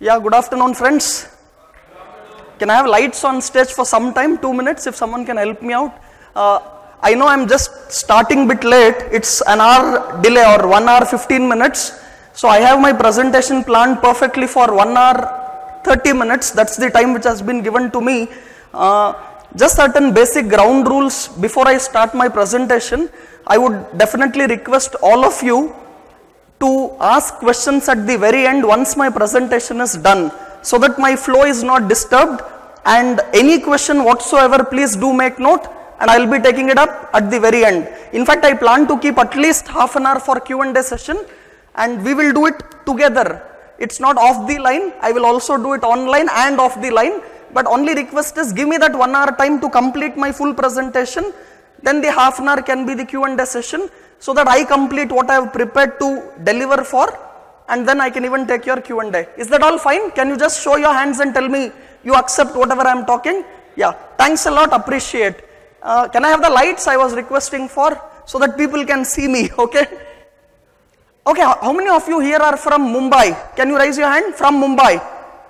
Yeah, good afternoon, friends. Can I have lights on stage for some time? 2 minutes, if someone can help me out. I know I'm just starting a bit late. It's an hour delay or 1 hour 15 minutes. So I have my presentation planned perfectly for 1 hour 30 minutes. That's the time which has been given to me. Just certain basic ground rules before I start my presentation. I would definitely request all of you to ask questions at the very end once my presentation is done, so that my flow is not disturbed, and any question whatsoever, please do make note and I will be taking it up at the very end. In fact, I plan to keep at least half an hour for Q&A session, and we will do it together. It's not off the line. I will also do it online and off the line, but only request is give me that 1 hour time to complete my full presentation. Then the half an hour can be the Q&A session, so that I complete what I have prepared to deliver for, and then I can even take your Q&A. Is that all fine? Can you just show your hands and tell me you accept whatever I am talking? Yeah, thanks a lot, appreciate. Can I have the lights I was requesting for, so that people can see me, okay? Okay, how many of you here are from Mumbai? Can you raise your hand? From Mumbai?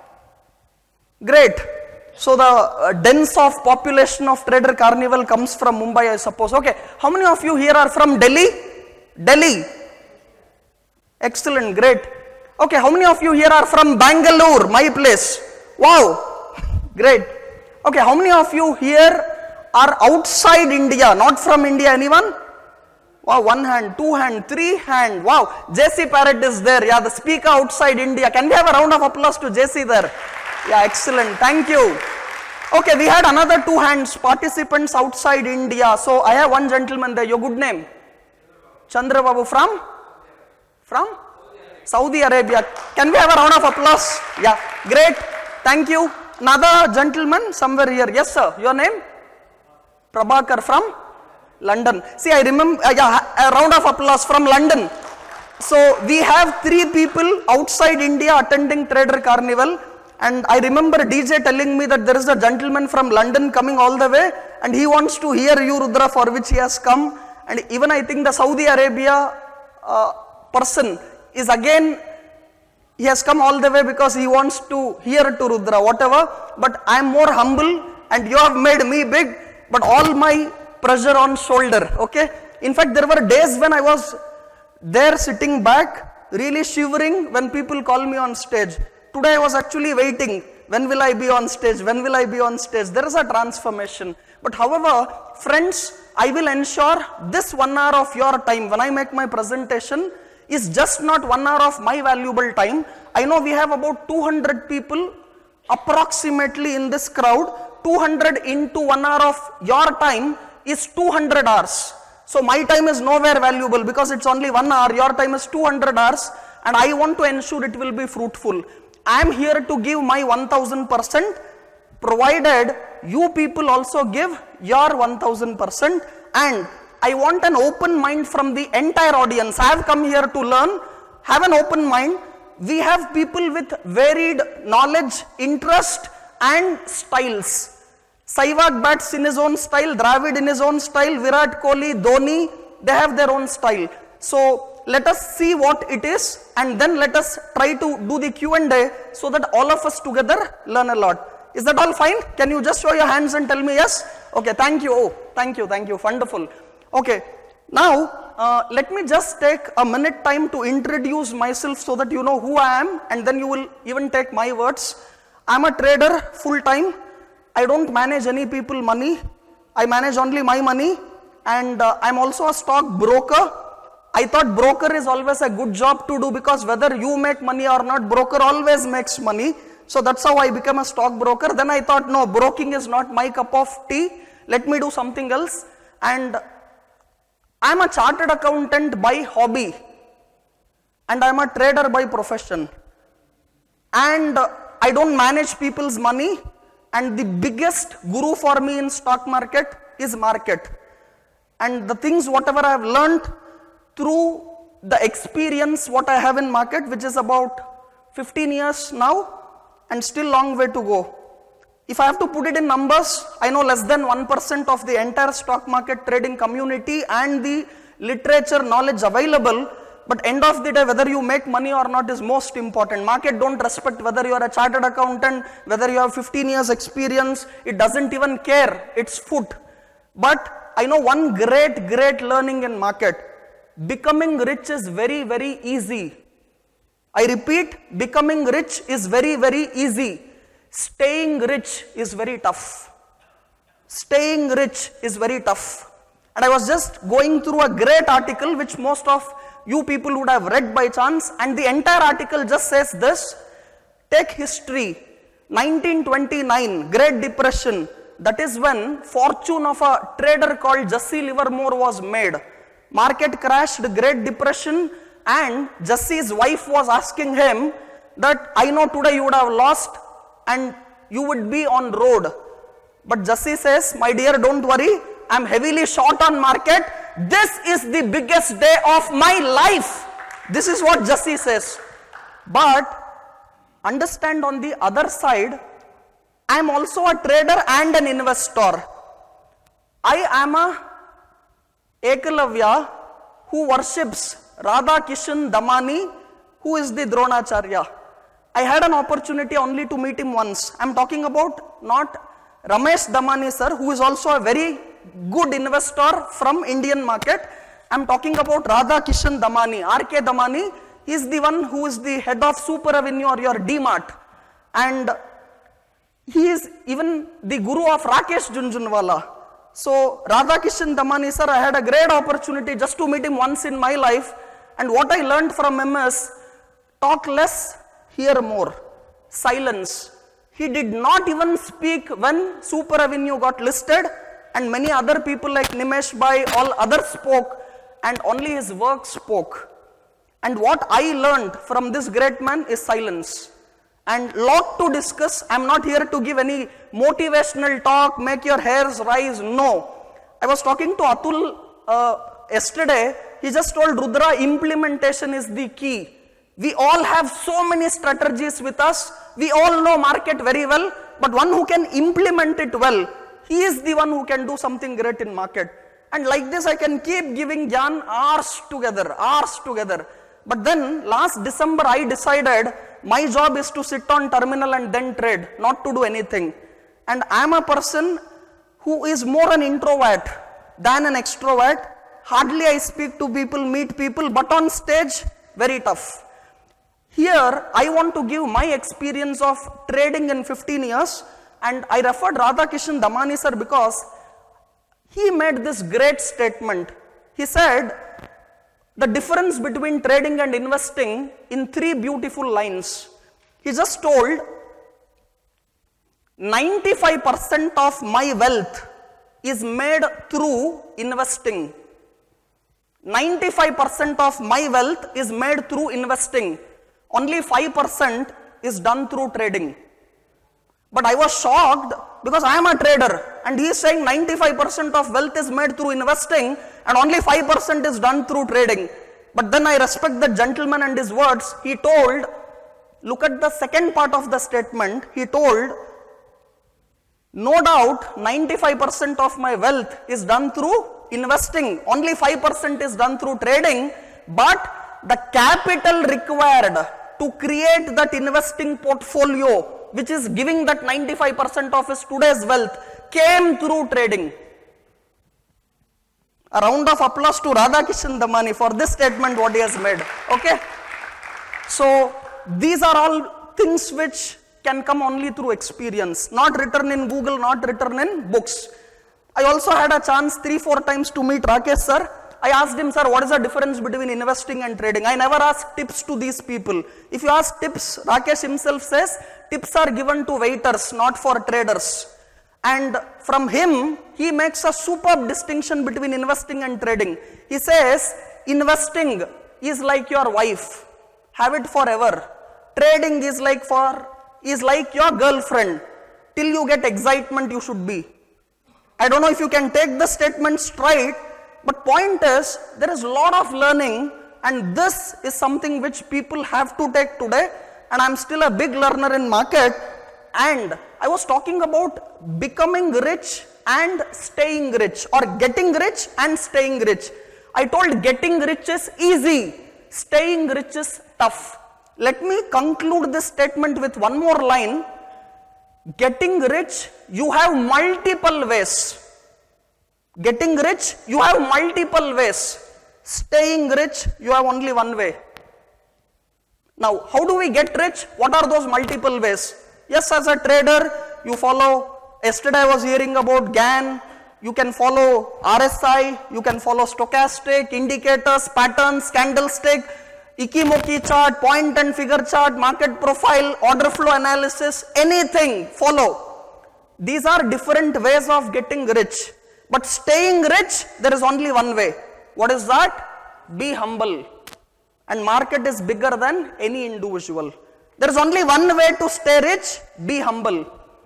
Great. So the dense of population of Trader Carnival comes from Mumbai, I suppose. Okay, how many of you here are from Delhi? Delhi. Excellent, great. Okay, how many of you here are from Bangalore, my place? Wow, great. Okay, how many of you here are outside India, not from India, anyone? Wow, 1 hand, 2 hand, 3 hand. Wow, JC Parrott is there. Yeah, the speaker outside India. Can we have a round of applause to JC there? Yeah, excellent. Thank you. Okay, we had another 2 hands, participants outside India. So I have one gentleman there. Your good name? Chandra Babu from? From? Saudi Arabia. Can we have a round of applause? Yeah, great. Thank you. Another gentleman somewhere here. Yes, sir. Your name? Prabhakar from London. See, I remember. Yeah, a round of applause from London. So we have 3 people outside India attending Trader Carnival. And I remember DJ telling me that there is a gentleman from London coming all the way, and he wants to hear you, Rudra, for which he has come. And even I think the Saudi Arabia person is again, he has come all the way because he wants to hear to Rudra, whatever. But I am more humble, and you have made me big, but all my pressure on shoulder, okay? In fact, there were days when I was there sitting back, really shivering when people call me on stage. Today I was actually waiting, when will I be on stage, when will I be on stage? There is a transformation. But however, friends, I will ensure this 1 hour of your time, when I make my presentation, is just not 1 hour of my valuable time. I know we have about 200 people approximately in this crowd. 200 into 1 hour of your time is 200 hours. So my time is nowhere valuable because it's only 1 hour, your time is 200 hours, and I want to ensure it will be fruitful. I am here to give my 1000%, provided you people also give your 1000%, and I want an open mind from the entire audience. I have come here to learn. Have an open mind. We have people with varied knowledge, interest and styles. Sehwag bats in his own style, Dravid in his own style, Virat Kohli, Dhoni, they have their own style. So let us see what it is, and then let us try to do the Q&A so that all of us together learn a lot. Is that all fine? Can you just show your hands and tell me yes? Okay, thank you. Oh, thank you, wonderful. Okay, now let me just take a minute time to introduce myself so that you know who I am, and then you will even take my words. I am a trader full time. I don't manage any people money. I manage only my money, and I am also a stock broker. I thought broker is always a good job to do, because whether you make money or not, broker always makes money. So that's how I became a stock broker. Then I thought, no, broking is not my cup of tea. Let me do something else. And I am a chartered accountant by hobby, and I am a trader by profession. And I don't manage people's money. And the biggest guru for me in stock market is market. And the things whatever I have learned through the experience what I have in market, which is about 15 years now, and still long way to go. If I have to put it in numbers, I know less than 1% of the entire stock market trading community and the literature knowledge available But end of the day, whether you make money or not is most important. Market don't respect whether you are a chartered accountant, whether you have 15 years experience. It doesn't even care. It's foot. But I know one great learning in market. Becoming rich is very easy. I repeat, becoming rich is very easy. Staying rich is very tough. Staying rich is very tough. And I was just going through a great article which most of you people would have read by chance, and the entire article just says this: take history, 1929, Great Depression, that is when fortune of a trader called Jesse Livermore was made. Market crashed, Great Depression, and Jesse's wife was asking him that, I know today you would have lost and you would be on road. But Jesse says, my dear, don't worry, I am heavily short on market. This is the biggest day of my life. This is what Jesse says. But understand, on the other side, I am also a trader and an investor. I am a Ekalavya who worships Radha Kishan Damani, who is the Dronacharya. I had an opportunity only to meet him once. I am talking about not Ramesh Damani sir, who is also a very good investor from Indian market. I am talking about Radha Kishan Damani, RK Damani. He is the one who is the head of Super Avenue or your D-Mart. And he is even the guru of Rakesh Junjunwala. So Radha Kishan Damani sir, I had a great opportunity just to meet him once in my life. And what I learned from him is, talk less, hear more. Silence. He did not even speak when Super Avenue got listed, and many other people like Nimesh Bhai, all others spoke, and only his work spoke. And what I learned from this great man is silence. And lot to discuss. I am not here to give any motivational talk, make your hairs rise, no. I was talking to Atul yesterday. He just told, Rudra, implementation is the key. We all have so many strategies with us. We all know market very well, but one who can implement it well, he is the one who can do something great in market. And like this, I can keep giving Gyan hours together. But then last December, I decided my job is to sit on terminal and then trade, not to do anything. And I am a person who is more an introvert than an extrovert. Hardly I speak to people, meet people, but on stage, very tough. Here, I want to give my experience of trading in 15 years, and I referred Radha Kishan Damani sir because he made this great statement. He said the difference between trading and investing in 3 beautiful lines. He just told, 95% of my wealth is made through investing. 95% of my wealth is made through investing. Only 5% is done through trading. But I was shocked because I am a trader and he is saying 95% of wealth is made through investing and only 5% is done through trading. But then I respect the gentleman and his words. He told, look at the second part of the statement. He told, no doubt 95% of my wealth is done through investing. Only 5% is done through trading. But the capital required to create that investing portfolio, which is giving that 95% of his today's wealth, came through trading. A round of applause to Radha Kishan Damani for this statement what he has made. Okay. So these are all things which can come only through experience, not written in Google, not written in books. I also had a chance 3-4 times to meet Rakesh sir. I asked him, sir, what is the difference between investing and trading? I never ask tips to these people. If you ask tips, Rakesh himself says, tips are given to waiters, not for traders. And from him, he makes a superb distinction between investing and trading. He says, investing is like your wife. Have it forever. Trading is like your girlfriend. Till you get excitement, you should be. I don't know if you can take the statement straight, but point is, there is a lot of learning, and this is something which people have to take today, and I am still a big learner in market. And I was talking about becoming rich and staying rich, or getting rich and staying rich. I told getting rich is easy. staying rich is tough. Let me conclude this statement with one more line. Getting rich, you have multiple ways. Getting rich, you have multiple ways. Staying rich, you have only one way. Now, how do we get rich? What are those multiple ways? Yes, as a trader, you follow. Yesterday I was hearing about Gann. You can follow RSI, you can follow stochastic, indicators, patterns, candlestick, Ikimoku chart, point and figure chart, market profile, order flow analysis, anything follow. These are different ways of getting rich. But staying rich, there is only one way. What is that? Be humble. And market is bigger than any individual. There is only one way to stay rich, be humble.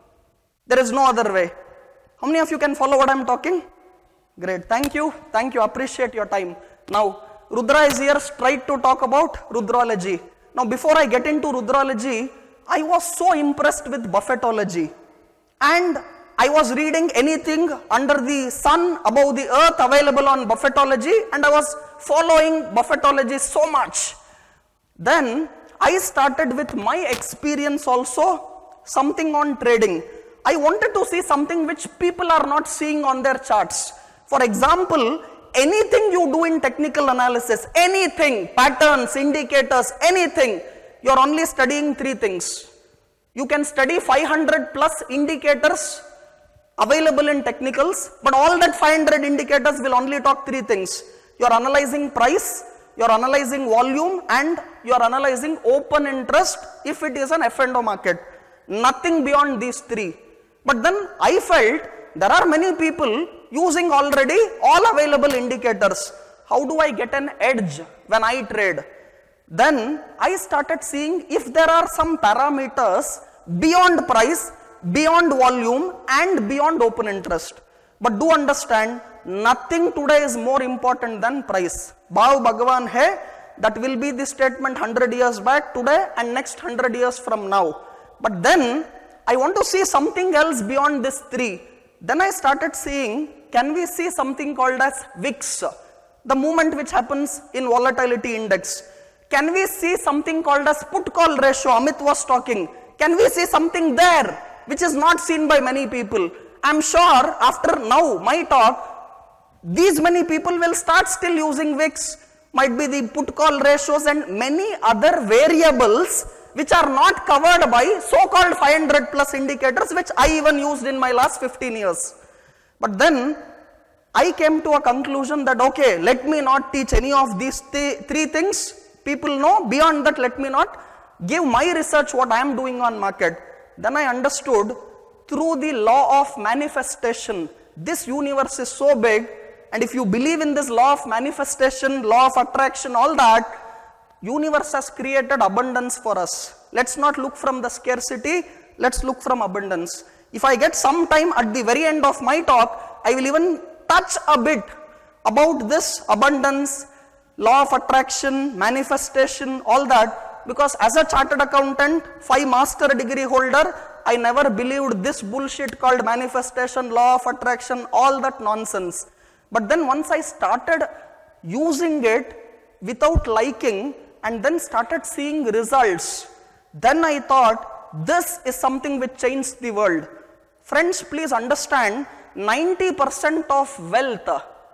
There is no other way. How many of you can follow what I am talking? Great, thank you, appreciate your time. Now, Rudra is here, tried to talk about Rudrology. Now, before I get into Rudrology, I was so impressed with Buffettology. And I was reading anything under the sun, above the earth available on Buffettology, and I was following Buffettology so much. Then, I started with my experience also, something on trading. I wanted to see something which people are not seeing on their charts. For example, anything you do in technical analysis, anything, patterns, indicators, anything, you are only studying three things. You can study 500 plus indicators available in technicals, but all that 500 indicators will only talk three things. You are analyzing price, you are analyzing volume, and you are analyzing open interest if it is an F&O market. Nothing beyond these three. But then I felt there are many people using already all available indicators. How do I get an edge when I trade? Then I started seeing if there are some parameters beyond price, beyond volume, and beyond open interest. But do understand, nothing today is more important than price. Bhav Bhagavan hai, that will be the statement 100 years back today and next 100 years from now. But then I want to see something else beyond this three. Then I started seeing, can we see something called as VIX, the movement which happens in volatility index. Can we see something called as put call ratio? Amit was talking. Can we see something there which is not seen by many people? I am sure after now my talk, these many people will start still using VIX. Might be the put call ratios and many other variables which are not covered by so-called 500 plus indicators, which I even used in my last 15 years. But then I came to a conclusion that okay, let me not teach any of these three things. People know, beyond that let me not give my research what I am doing on market. Then I understood through the law of manifestation, this universe is so big, and if you believe in this law of manifestation, law of attraction, all that, universe has created abundance for us. Let's not look from the scarcity, let's look from abundance. If I get some time at the very end of my talk, I will even touch a bit about this abundance, law of attraction, manifestation, all that, because as a chartered accountant, 5 master degree holder, I never believed this bullshit called manifestation, law of attraction, all that nonsense. But then once I started using it without liking, and then started seeing results, then I thought this is something which changed the world. Friends, please understand, 90% of wealth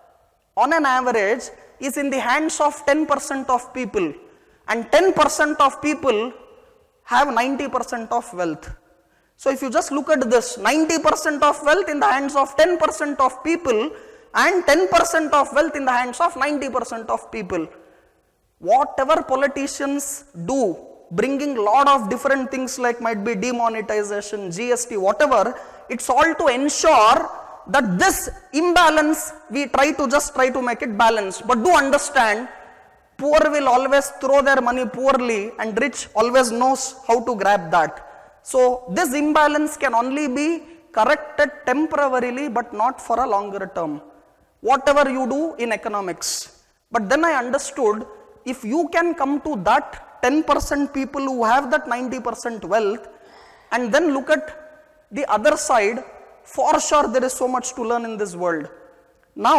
on an average is in the hands of 10% of people, and 10% of people have 90% of wealth. So if you just look at this, 90% of wealth in the hands of 10% of people and 10% of wealth in the hands of 90% of people. Whatever politicians do, bringing lot of different things like might be demonetization, GST, whatever, it's all to ensure that this imbalance, we try to make it balanced. But do understand, poor will always throw their money poorly and rich always knows how to grab that. So this imbalance can only be corrected temporarily but not for a longer term. Whatever you do in economics. But then I understood, if you can come to that 10% people who have that 90% wealth and then look at the other side, for sure there is so much to learn in this world. Now,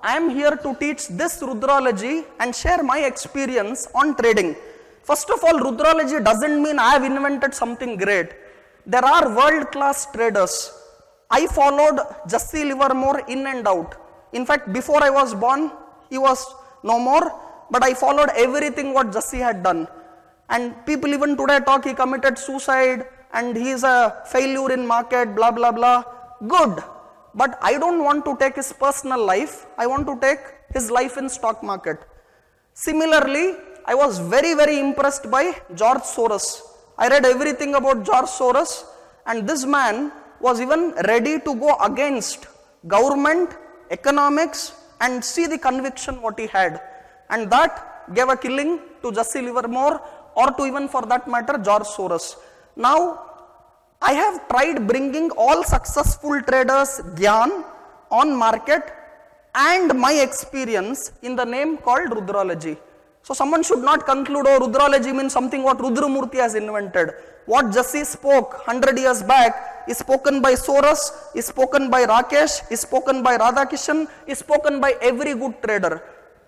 I am here to teach this Rudralogy and share my experience on trading. First of all, Rudralogy doesn't mean I have invented something great. There are world-class traders. I followed Jesse Livermore in and out. In fact, before I was born, he was no more, but I followed everything what Jesse had done. And people even today talk he committed suicide and he is a failure in market, blah, blah, blah. Good. But I don't want to take his personal life. I want to take his life in stock market. Similarly, I was very, very impressed by George Soros. I read everything about George Soros, and this man was even ready to go against government, economics, and see the conviction what he had. And that gave a killing to Jesse Livermore, or to even for that matter George Soros. Now, I have tried bringing all successful traders' gyan on market and my experience in the name called Rudralogy. So someone should not conclude, oh, Rudralogy means something what Rudramurti has invented. What Jesse spoke 100 years back is spoken by Soros, is spoken by Rakesh, is spoken by Radhakishan, is spoken by every good trader.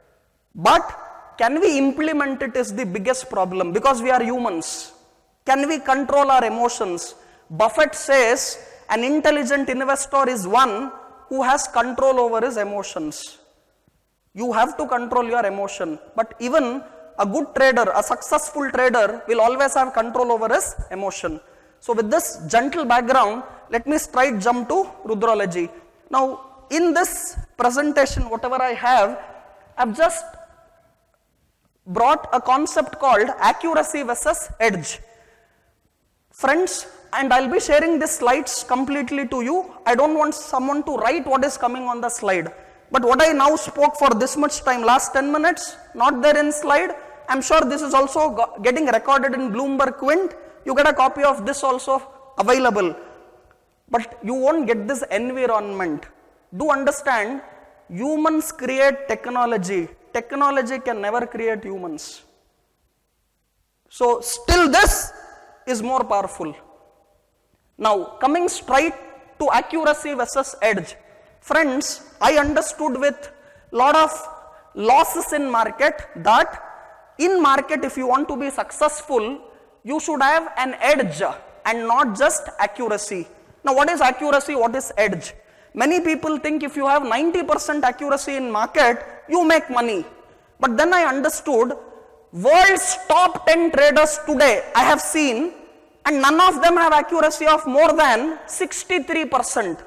But can we implement it is the biggest problem, because we are humans. Can we control our emotions? Buffett says an intelligent investor is one who has control over his emotions. You have to control your emotion. But even a good trader, a successful trader will always have control over his emotion. So with this gentle background, let me straight jump to Rudralogy. Now in this presentation, whatever I have, I've just brought a concept called accuracy versus edge. Friends, and I'll be sharing these slides completely to you. I don't want someone to write what is coming on the slide. But what I now spoke for this much time, last 10 minutes, not there in slide. I'm sure this is also getting recorded in Bloomberg Quint. You get a copy of this also available. But you won't get this environment. Do understand, humans create technology. Technology can never create humans. So still this is more powerful. Now coming straight to accuracy versus edge. Friends, I understood with lot of losses in market that in market if you want to be successful, you should have an edge and not just accuracy. Now what is accuracy, what is edge? Many people think if you have 90% accuracy in market, you make money. But then I understood world's top 10 traders today I have seen, and none of them have accuracy of more than 63%.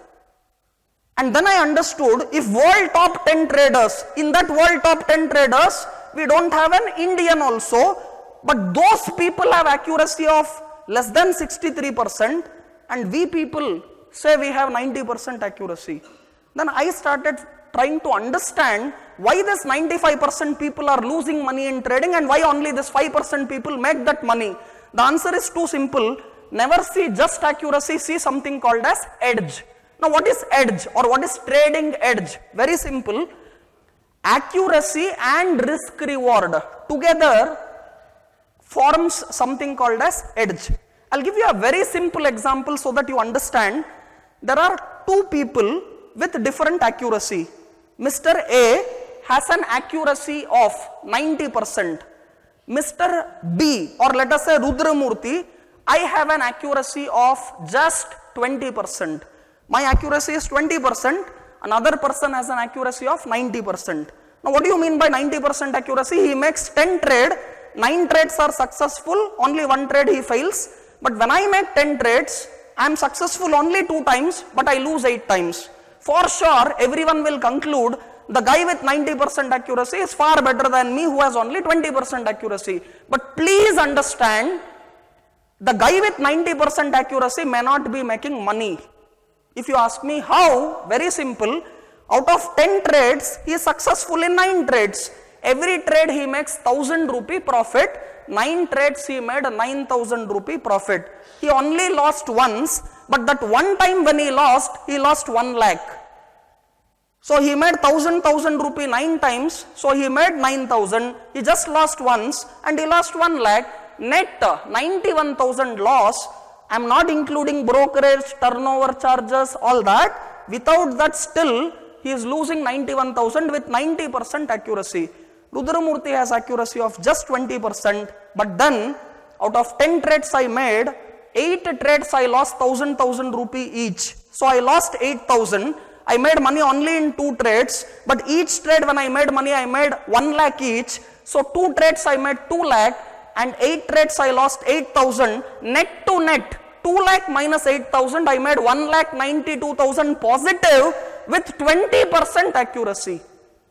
And then I understood if world top 10 traders, in that world top 10 traders, we don't have an Indian also, but those people have accuracy of less than 63%, and we people say we have 90% accuracy. Then I started trying to understand why this 95% people are losing money in trading and why only this 5% people make that money. The answer is too simple. Never see just accuracy, see something called as edge. Now what is edge or what is trading edge? Very simple. Accuracy and risk reward together forms something called as edge. I'll give you a very simple example so that you understand. There are two people with different accuracy. Mr. A has an accuracy of 90%. Mr. B, or let us say Rudramurti, I have an accuracy of just 20%. My accuracy is 20%, another person has an accuracy of 90%. Now what do you mean by 90% accuracy? He makes 10 trades, 9 trades are successful, only 1 trade he fails. But when I make 10 trades, I am successful only 2 times, but I lose 8 times. For sure, everyone will conclude the guy with 90% accuracy is far better than me who has only 20% accuracy. But please understand, the guy with 90% accuracy may not be making money. If you ask me how, very simple. Out of 10 trades, he is successful in 9 trades. Every trade he makes 1000 rupee profit. 9 trades he made 9000 rupee profit. He only lost once, but that one time when he lost 1 lakh. So he made 1000 rupee 9 times, so he made 9000. He just lost once and he lost 1 lakh. Net 91,000 loss. I am not including brokerage, turnover charges, all that. Without that still he is losing 91,000 with 90% accuracy. Rudramurthy has accuracy of just 20%, but then out of 10 trades I made, 8 trades I lost 1,000 rupee each. So I lost 8,000. I made money only in 2 trades, but each trade when I made money, I made 1 lakh each. So 2 trades I made 2 lakh and 8 trades I lost 8,000. Net to net, 2 lakh minus 8,000, I made 1,92,000 positive with 20% accuracy.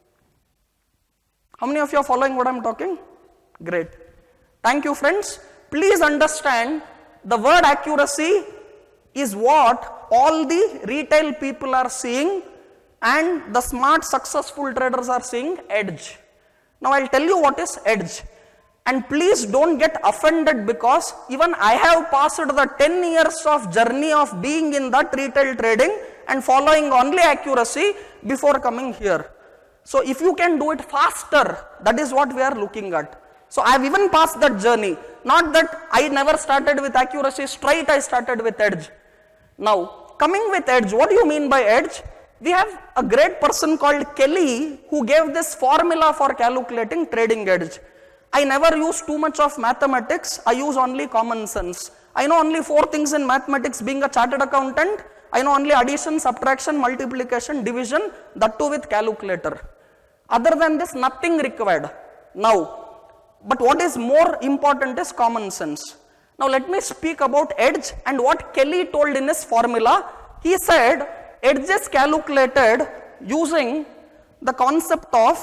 How many of you are following what I am talking? Great. Thank you, friends. Please understand, the word accuracy is what all the retail people are seeing and the smart successful traders are seeing edge. Now I will tell you what is edge. And please don't get offended, because even I have passed the 10 years of journey of being in that retail trading and following only accuracy before coming here. So if you can do it faster, that is what we are looking at. So I have even passed that journey. Not that I never started with accuracy, straight I started with edge. Now coming with edge, what do you mean by edge? We have a great person called Kelly who gave this formula for calculating trading edge. I never use too much of mathematics, I use only common sense. I know only 4 things in mathematics. Being a chartered accountant, I know only addition, subtraction, multiplication, division, that too with calculator. Other than this, nothing required. Now, but what is more important is common sense. Now let me speak about edge and what Kelly told in his formula. He said edge is calculated using the concept of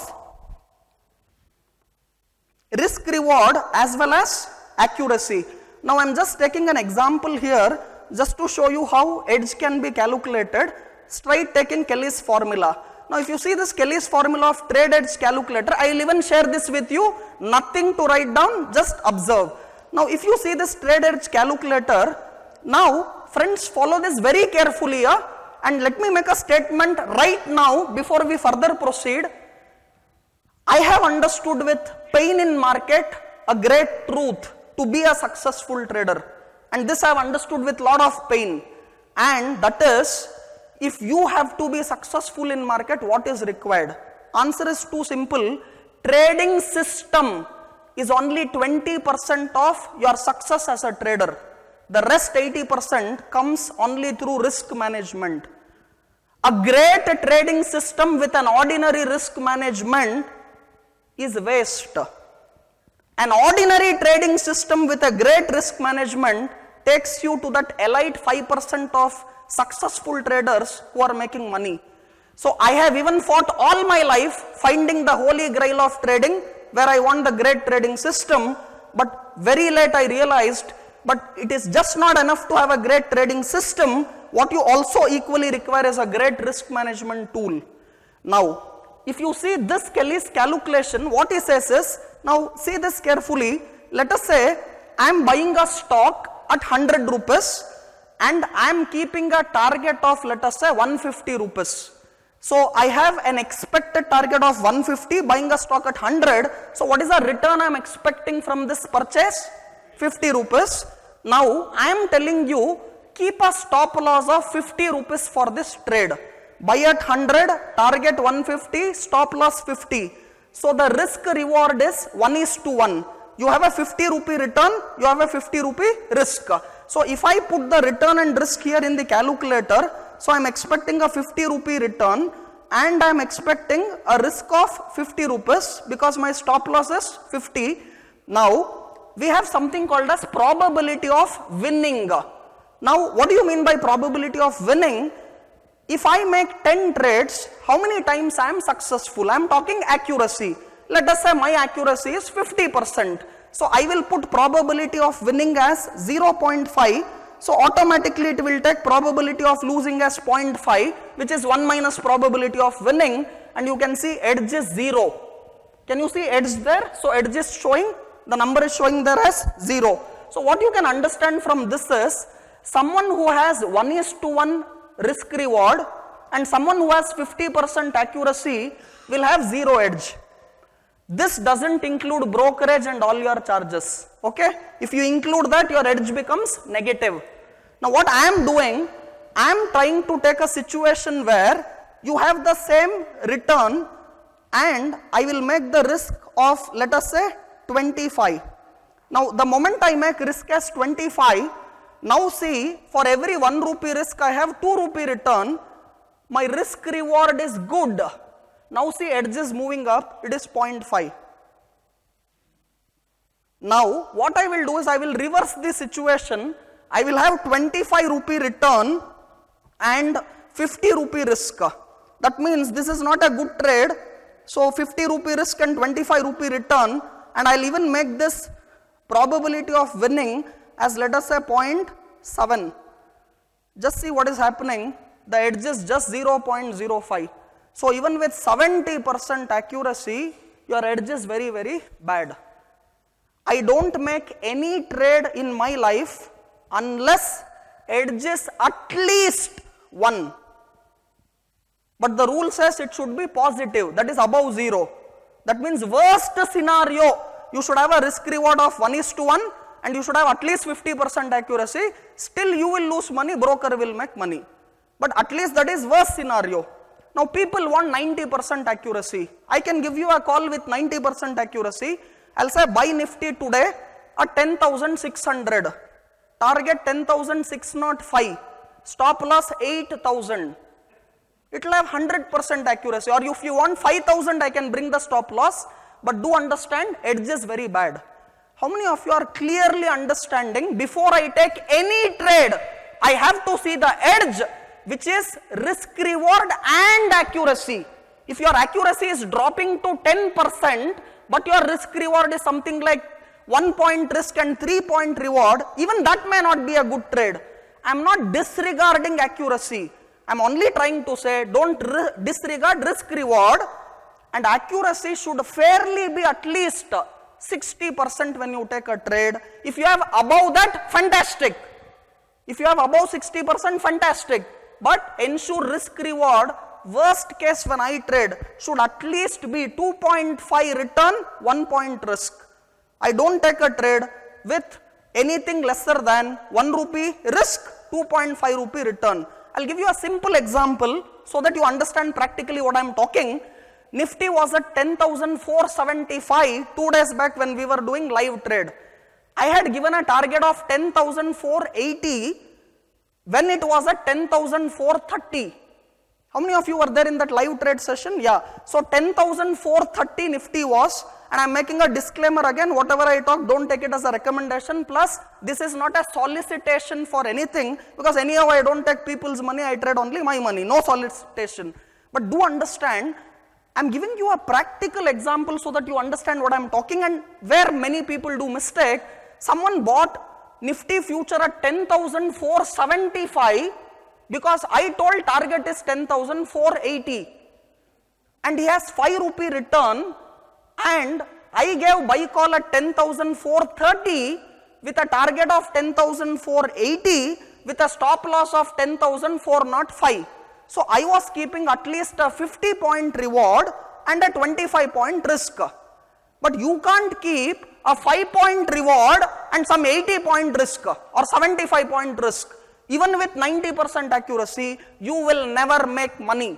risk reward as well as accuracy. Now I am just taking an example here just to show you how edge can be calculated, straight taking Kelly's formula. Now if you see this Kelly's formula of trade edge calculator, I will even share this with you, nothing to write down, just observe. Now if you see this trade edge calculator, now friends follow this very carefully, and let me make a statement right now before we further proceed. I have understood with pain in market a great truth to be a successful trader, and this I have understood with lot of pain, and that is, if you have to be successful in market, what is required? Answer is too simple. Trading system is only 20% of your success as a trader. The rest 80% comes only through risk management. A great trading system with an ordinary risk management is waste. An ordinary trading system with a great risk management takes you to that elite 5% of successful traders who are making money. So I have even fought all my life finding the holy grail of trading, where I want the great trading system, but very late I realized, but it is just not enough to have a great trading system. What you also equally require is a great risk management tool. Now if you see this Kelly's calculation, what he says is, now see this carefully, let us say I am buying a stock at 100 rupees and I am keeping a target of, let us say, 150 rupees. So I have an expected target of 150, buying a stock at 100. So what is the return I am expecting from this purchase? 50 rupees. Now I am telling you, keep a stop loss of 50 rupees for this trade. Buy at 100, target 150, stop loss 50. So the risk reward is 1:1. You have a 50 rupee return, you have a 50 rupee risk. So if I put the return and risk here in the calculator, so I am expecting a 50 rupee return and I am expecting a risk of 50 rupees because my stop loss is 50. Now we have something called as probability of winning. Now what do you mean by probability of winning? If I make 10 trades, how many times I am successful? I am talking accuracy. Let us say my accuracy is 50%. So I will put probability of winning as 0.5. So automatically it will take probability of losing as 0.5, which is 1 minus probability of winning, and you can see edge is 0. Can you see edge there? So edge is showing, the number is showing there as 0. So what you can understand from this is, someone who has 1:1 risk reward and someone who has 50% accuracy will have 0 edge. This doesn't include brokerage and all your charges. Okay? If you include that, your edge becomes negative. Now what I am doing, I am trying to take a situation where you have the same return and I will make the risk of, let us say, 25. Now the moment I make risk as 25, now see, for every 1 rupee risk I have 2 rupee return, my risk reward is good. Now see, edge is moving up, it is 0.5. Now what I will do is I will reverse the situation. I will have 25 rupee return and 50 rupee risk. That means this is not a good trade. So 50 rupee risk and 25 rupee return, and I will even make this probability of winning as, let us say, 0.7. Just see what is happening. The edge is just 0.05. So even with 70% accuracy, your edge is very, very bad. I don't make any trade in my life unless edge is at least 1. But the rule says it should be positive, that is above 0. That means worst scenario, you should have a risk reward of 1:1 and you should have at least 50% accuracy. Still you will lose money, broker will make money. But at least that is worst scenario. Now people want 90% accuracy. I can give you a call with 90% accuracy. I'll say buy Nifty today at 10,600. Target 10,605. Stop loss 8,000. It will have 100% accuracy. Or if you want 5,000, I can bring the stop loss. But do understand, edge is very bad. How many of you are clearly understanding, before I take any trade, I have to see the edge, which is risk reward and accuracy. If your accuracy is dropping to 10%, but your risk reward is something like 1 point risk and 3 point reward, even that may not be a good trade. I am not disregarding accuracy. I am only trying to say, don't disregard risk reward, and accuracy should fairly be at least 60% when you take a trade. If you have above that, fantastic. If you have above 60%, fantastic. But ensure risk reward, worst case when I trade, should at least be 2.5 return, 1 point risk. I don't take a trade with anything lesser than 1 rupee risk, 2.5 rupee return. I'll give you a simple example so that you understand practically what I'm talking. Nifty was at 10,475 2 days back when we were doing live trade. I had given a target of 10,480 when it was at 10,430. How many of you were there in that live trade session? Yeah. So 10,430 Nifty was, and I'm making a disclaimer again, whatever I talk, don't take it as a recommendation. Plus, this is not a solicitation for anything, because anyhow I don't take people's money, I trade only my money, no solicitation. But do understand, I'm giving you a practical example so that you understand what I'm talking, and where many people do mistake. Someone bought Nifty future at 10,475 because I told target is 10,480 and he has 5 rupee return, and I gave buy call at 10,430 with a target of 10,480 with a stop loss of 10,405. So I was keeping at least a 50 point reward and a 25 point risk. But you can't keep a 5 point reward and some 80 point risk or 75 point risk. Even with 90% accuracy, you will never make money.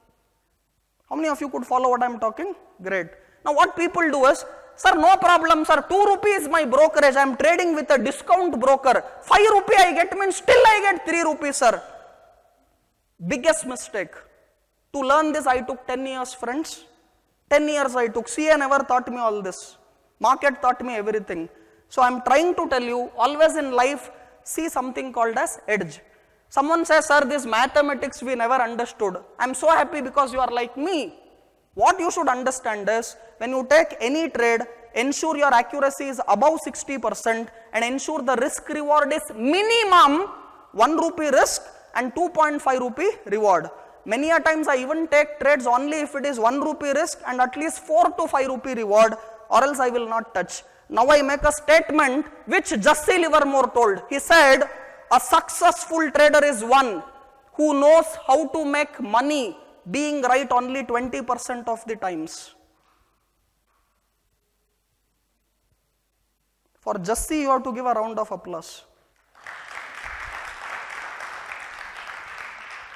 How many of you could follow what I am talking? Great. Now what people do is, sir, no problem, sir, 2 rupees my brokerage, I am trading with a discount broker. 5 rupee I get means still I get 3 rupees, sir. Biggest mistake. To learn this I took 10 years, friends. 10 years I took. CA never taught me all this. Market taught me everything. So I am trying to tell you, always in life, see something called as edge. Someone says, sir, this mathematics we never understood. I am so happy because you are like me. What you should understand is, when you take any trade, ensure your accuracy is above 60% and ensure the risk reward is minimum 1 rupee risk and 2.5 rupee reward. Many a times I even take trades only if it is 1 rupee risk and at least 4 to 5 rupee reward, or else I will not touch. Now I make a statement which Jussi Livermore told. He said, a successful trader is one who knows how to make money being right only 20% of the times. For Jussi, you have to give a round of applause.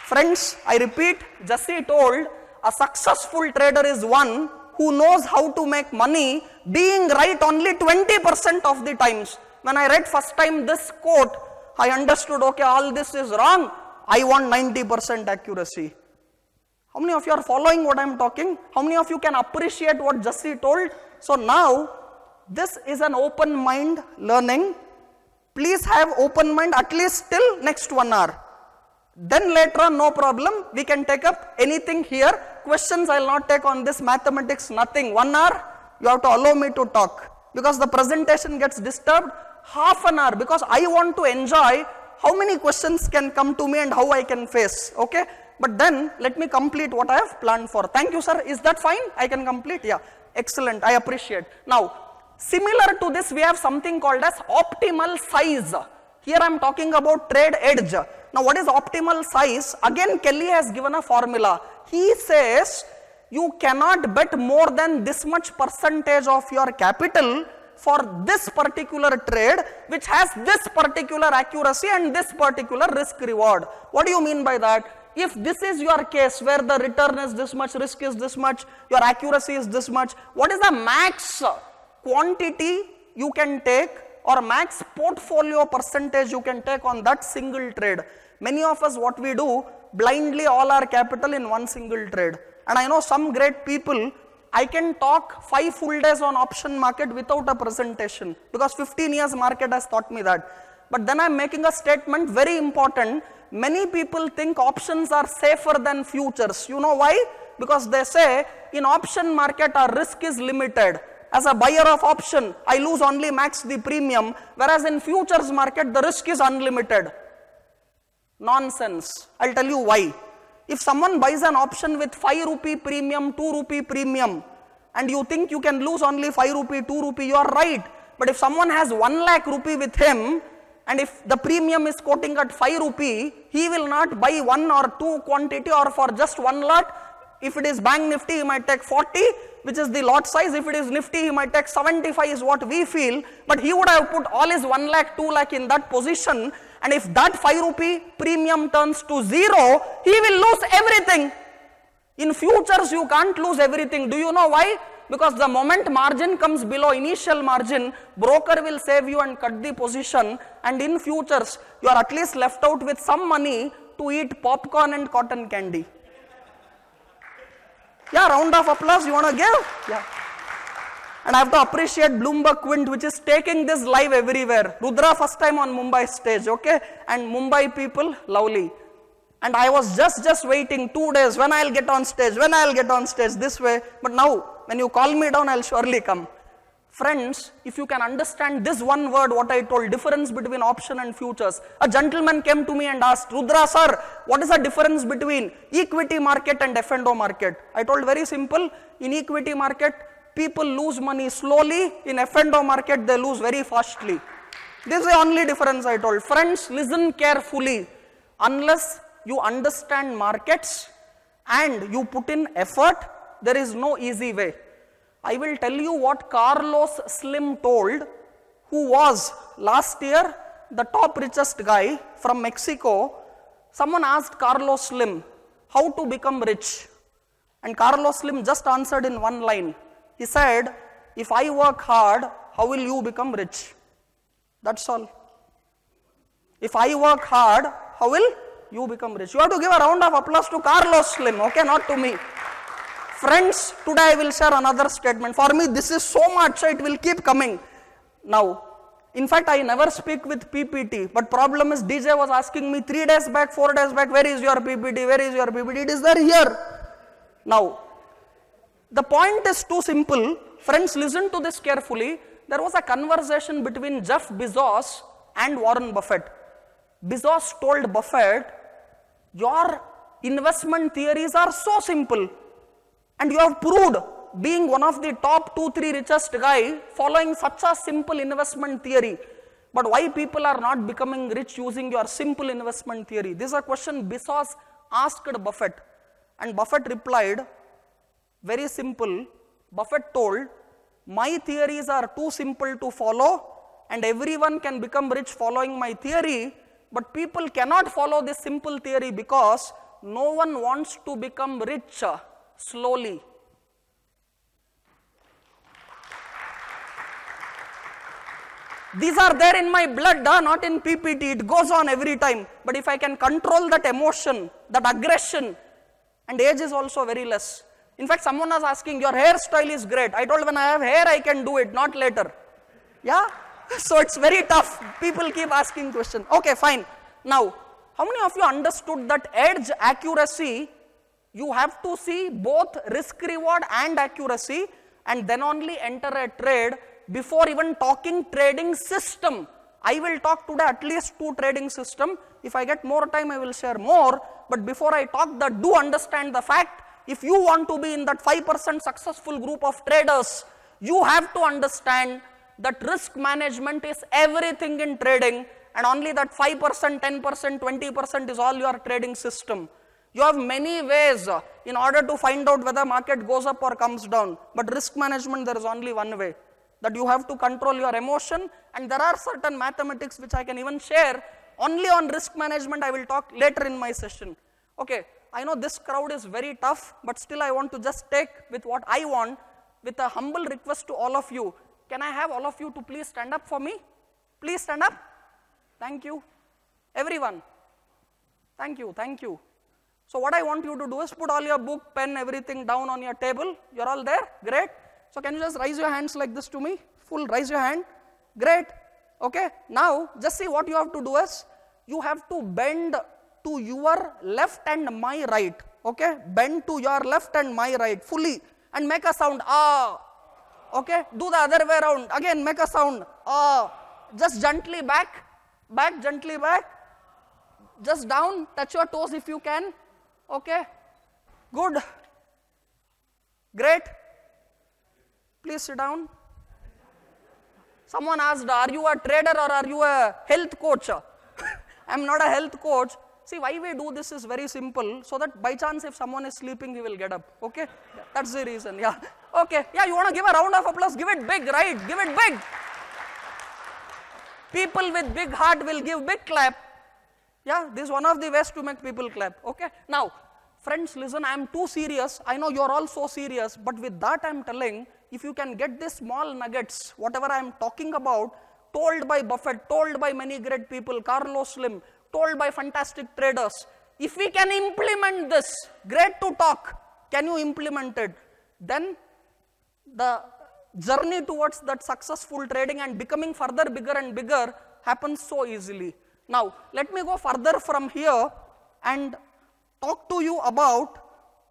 Friends, I repeat, Jesse told, a successful trader is one who knows how to make money being right only 20% of the times. When I read first time this quote, I understood, okay, all this is wrong. I want 90% accuracy. How many of you are following what I am talking? How many of you can appreciate what Jesse told? So now, this is an open mind learning. Please have open mind at least till next 1 hour. Then later on, no problem, we can take up anything here. Questions I will not take on this, mathematics, nothing. 1 hour, you have to allow me to talk. Because the presentation gets disturbed, half an hour. Because I want to enjoy how many questions can come to me and how I can face. Okay? But then, let me complete what I have planned for. Thank you, sir. Is that fine? I can complete? Yeah. Excellent. I appreciate. Now, similar to this, we have something called as optimal size. Here I am talking about trade edge. Now, what is optimal size? Again, Kelly has given a formula. He says, you cannot bet more than this much percentage of your capital for this particular trade, which has this particular accuracy and this particular risk reward. What do you mean by that? If this is your case where the return is this much, risk is this much, your accuracy is this much, what is the max quantity you can take or max portfolio percentage you can take on that single trade? Many of us, what we do, blindly all our capital in one single trade. And I know some great people, I can talk 5 full days on option market without a presentation because 15 years market has taught me that. But then I am making a statement very important. Many people think options are safer than futures. You know why? Because they say in option market our risk is limited. As a buyer of option, I lose only max the premium, whereas in futures market the risk is unlimited. Nonsense. I'll tell you why. If someone buys an option with 5 rupee premium, 2 rupee premium, and you think you can lose only 5 rupee, 2 rupee, you are right. But if someone has 1 lakh rupee with him, and if the premium is quoting at 5 rupee, he will not buy 1 or 2 quantity or for just 1 lot. If it is bank nifty, he might take 40, which is the lot size. If it is nifty, he might take 75 is what we feel. But he would have put all his 1 lakh, 2 lakh in that position. And if that 5 rupee premium turns to 0, he will lose everything. In futures, you can't lose everything. Do you know why? Because the moment margin comes below initial margin, broker will save you and cut the position. And in futures, you are at least left out with some money to eat popcorn and cotton candy. Yeah, round of applause you want to give? Yeah. And I have to appreciate Bloomberg Quint, which is taking this live everywhere. Rudra first time on Mumbai stage, okay? And Mumbai people, lovely. And I was just waiting 2 days, when I'll get on stage, this way. But now, when you call me down, I'll surely come. Friends, if you can understand this one word, what I told, difference between option and futures. A gentleman came to me and asked, Rudra sir, what is the difference between equity market and F&O market? I told very simple, in equity market, people lose money slowly, in F&O market, they lose very fastly. This is the only difference I told. Friends, listen carefully. Unless you understand markets and you put in effort, there is no easy way. I will tell you what Carlos Slim told, who was last year the top richest guy from Mexico. Someone asked Carlos Slim how to become rich, and Carlos Slim just answered in one line. He said, if I work hard, how will you become rich? That's all. If I work hard, how will you become rich? You have to give a round of applause to Carlos Slim, okay, not to me. Friends, today I will share another statement. For me, this is so much, it will keep coming. Now, in fact, I never speak with PPT, but problem is DJ was asking me 3 days back, 4 days back, where is your PPT, where is your PPT? It is there here. Now, the point is too simple. Friends, listen to this carefully. There was a conversation between Jeff Bezos and Warren Buffett. Bezos told Buffett, your investment theories are so simple. And you have proved, being one of the top 2-3 richest guy, following such a simple investment theory. But why people are not becoming rich using your simple investment theory? This is a question Bezos asked Buffett. And Buffett replied, very simple. Buffett told, my theories are too simple to follow and everyone can become rich following my theory. But people cannot follow this simple theory because no one wants to become rich slowly. These are there in my blood, not in PPT. It goes on every time. But if I can control that emotion, that aggression, and age is also very less. In fact, someone was asking, your hairstyle is great. I told, when I have hair, I can do it, not later. Yeah? So it's very tough. People keep asking questions. Okay, fine. Now, how many of you understood that edge accuracy, you have to see both risk reward and accuracy, and then only enter a trade before even talking trading system. I will talk today at least 2 trading system. If I get more time, I will share more. But before I talk that, do understand the fact, if you want to be in that 5% successful group of traders, you have to understand that risk management is everything in trading, and only that 5%, 10%, 20% is all your trading system. You have many ways in order to find out whether market goes up or comes down. But risk management, there is only one way, that you have to control your emotion, and there are certain mathematics which I can even share. Only on risk management I will talk later in my session. Okay, I know this crowd is very tough, but still I want to just take with what I want, with a humble request to all of you. Can I have all of you to please stand up for me? Please stand up. Thank you. Everyone. Thank you, thank you. So what I want you to do is put all your book, pen, everything down on your table. You're all there? Great. So can you just raise your hands like this to me? Full, raise your hand. Great. Okay. Now, just see what you have to do is, you have to bend to your left and my right. Okay. Bend to your left and my right fully and make a sound. Ah. Okay. Do the other way around. Again, make a sound. Ah. Just gently back. Back, gently back. Just down. Touch your toes if you can. Okay. Good. Great. Please sit down. Someone asked, are you a trader or are you a health coach? I am not a health coach. See, why we do this is very simple, so that by chance if someone is sleeping, he will get up. Okay? That's the reason. Yeah. Okay. Yeah, you want to give a round of applause? Give it big, right? Give it big. People with big heart will give big clap. Yeah, this is one of the ways to make people clap. Okay? Now, friends, listen, I am too serious. I know you are all so serious, but with that I am telling, if you can get these small nuggets, whatever I am talking about, told by Buffett, told by many great people, Carlos Slim, told by fantastic traders, if we can implement this, great to talk, can you implement it? Then the journey towards that successful trading and becoming further bigger and bigger happens so easily. Now, let me go further from here and talk to you about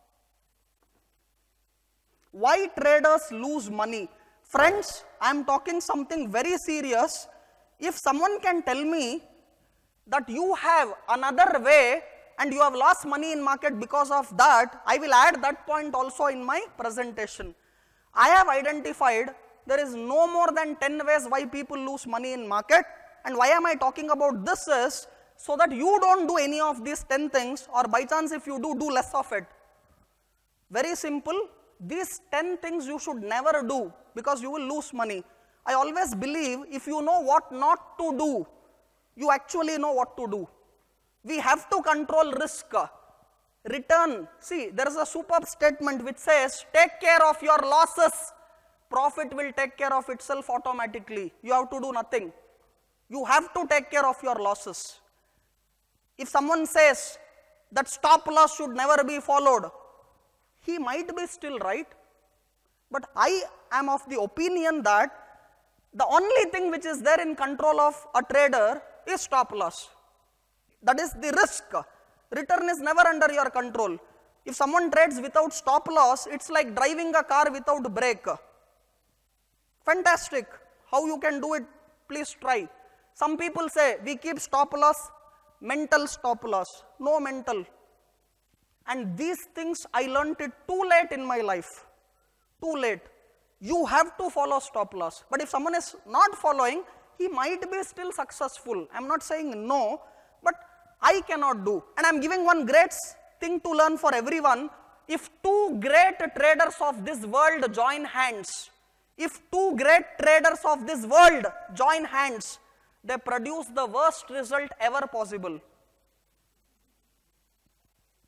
why traders lose money. Friends, I am talking something very serious. If someone can tell me that you have another way and you have lost money in market because of that, I will add that point also in my presentation. I have identified there is no more than 10 ways why people lose money in market, and why am I talking about this is so that you don't do any of these 10 things, or by chance if you do less of it. Very simple. These 10 things you should never do because you will lose money. I always believe if you know what not to do, you actually know what to do. We have to control risk. Return. See, there is a superb statement which says, take care of your losses. Profit will take care of itself automatically. You have to do nothing. You have to take care of your losses. If someone says that stop loss should never be followed, he might be still right, but I am of the opinion that the only thing which is there in control of a trader is stop loss. That is the risk. Return is never under your control. If someone trades without stop loss, it's like driving a car without brake. Fantastic. How you can do it? Please try. Some people say we keep stop loss, mental stop loss. No mental. And these things I learnt it too late in my life. Too late. You have to follow stop loss. But if someone is not following, he might be still successful. I am not saying no, but I cannot do. And I am giving one great thing to learn for everyone. If two great traders of this world join hands, if two great traders of this world join hands, they produce the worst result ever possible.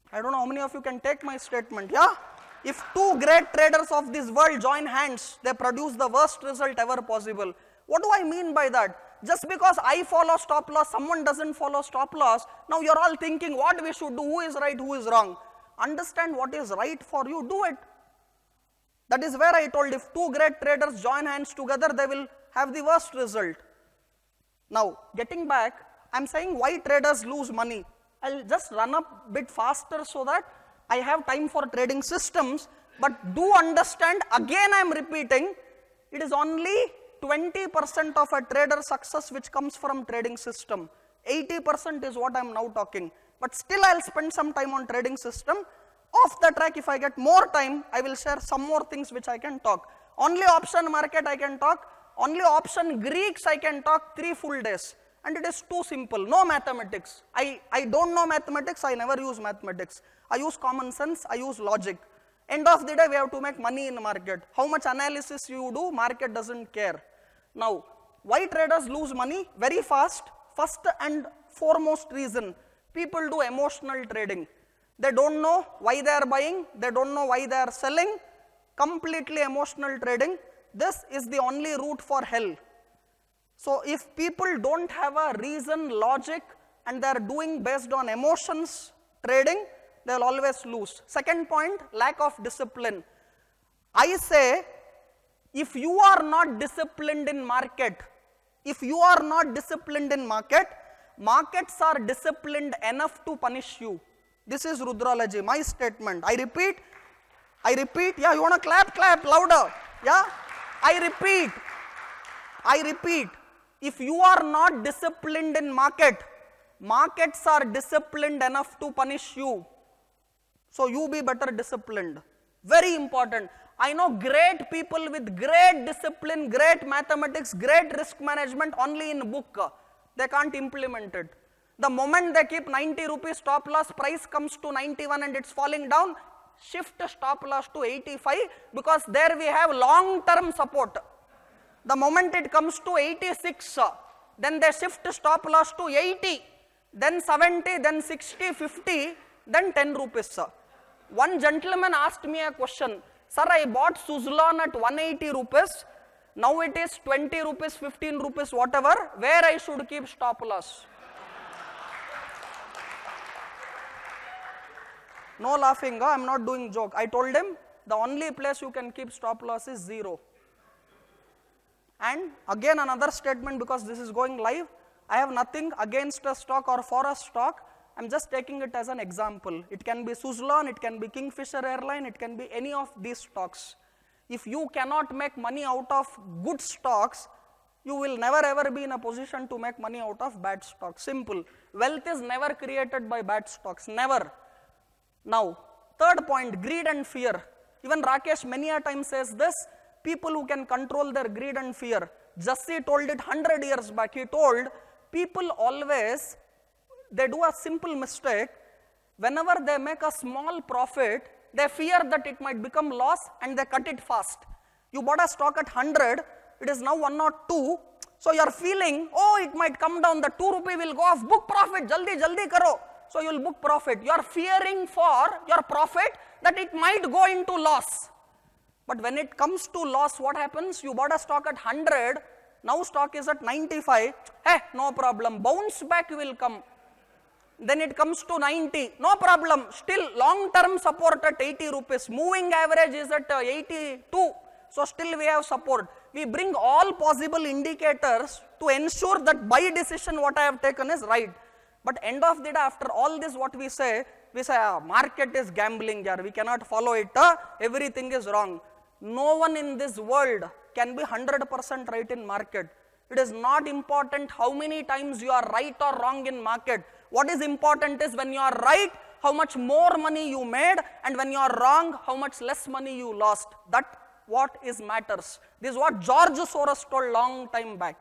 I don't know how many of you can take my statement, yeah? If two great traders of this world join hands, they produce the worst result ever possible. What do I mean by that? Just because I follow stop loss, someone doesn't follow stop loss, now you're all thinking what we should do, who is right, who is wrong. Understand what is right for you, do it. That is where I told if two great traders join hands together, they will have the worst result. Now, getting back, I'm saying why traders lose money. I'll just run up a bit faster so that I have time for trading systems, but do understand, again I'm repeating, it is only 20% of a trader success which comes from trading system. 80% is what I'm now talking. But still I'll spend some time on trading system. Off the track, if I get more time, I will share some more things which I can talk. Only option market I can talk, only option Greeks I can talk 3 full days. And it is too simple, no mathematics. I don't know mathematics, I never use mathematics. I use common sense, I use logic. End of the day, we have to make money in the market. How much analysis you do, market doesn't care. Now, why traders lose money? Very fast. First and foremost reason, people do emotional trading. They don't know why they are buying, they don't know why they are selling. Completely emotional trading. This is the only route for hell. So, if people don't have a reason, logic, and they are doing based on emotions trading, they will always lose. Second point, lack of discipline. I say, if you are not disciplined in market, markets are disciplined enough to punish you. This is Rudralogy, my statement. I repeat, yeah, you want to clap louder, yeah? I repeat, if you are not disciplined in markets are disciplined enough to punish you. So you be better disciplined. Very important. I know great people with great discipline, great mathematics, great risk management only in book. They can't implement it. The moment they keep 90 rupees stop loss, price comes to 91 and it's falling down, shift stop loss to 85 because there we have long term support. The moment it comes to 86, then they shift stop loss to 80, then 70, then 60, 50, then 10 rupees. One gentleman asked me a question, sir, I bought Suzlon at 180 rupees, now it is 20 rupees, 15 rupees, whatever, where I should keep stop loss? No laughing, I am not doing joke. I told him the only place you can keep stop loss is 0. And again another statement, because this is going live, I have nothing against a stock or for a stock, I am just taking it as an example. It can be Suzlon, it can be Kingfisher Airline, it can be any of these stocks. If you cannot make money out of good stocks, you will never ever be in a position to make money out of bad stocks. Simple. Wealth is never created by bad stocks, never. Now, third point, greed and fear. Even Rakesh many a time says this, people who can control their greed and fear. Jassi told it 100 years back. He told people always, they do a simple mistake. Whenever they make a small profit, they fear that it might become loss and they cut it fast. You bought a stock at 100, it is now 1 or 2. So you are feeling, oh, it might come down, the 2 rupee will go off, book profit, jaldi karo. So you will book profit. You are fearing for your profit that it might go into loss. But when it comes to loss, what happens? You bought a stock at 100, now stock is at 95, no problem, bounce back will come. Then it comes to 90, no problem, still long term support at 80 rupees, moving average is at 82, so still we have support. We bring all possible indicators to ensure that buy decision what I have taken is right. But end of the day, after all this what we say market is gambling, we cannot follow it, everything is wrong. No one in this world can be 100% right in market. It is not important how many times you are right or wrong in market. What is important is when you are right, how much more money you made, and when you are wrong, how much less money you lost. That what is matters. This is what George Soros told long time back.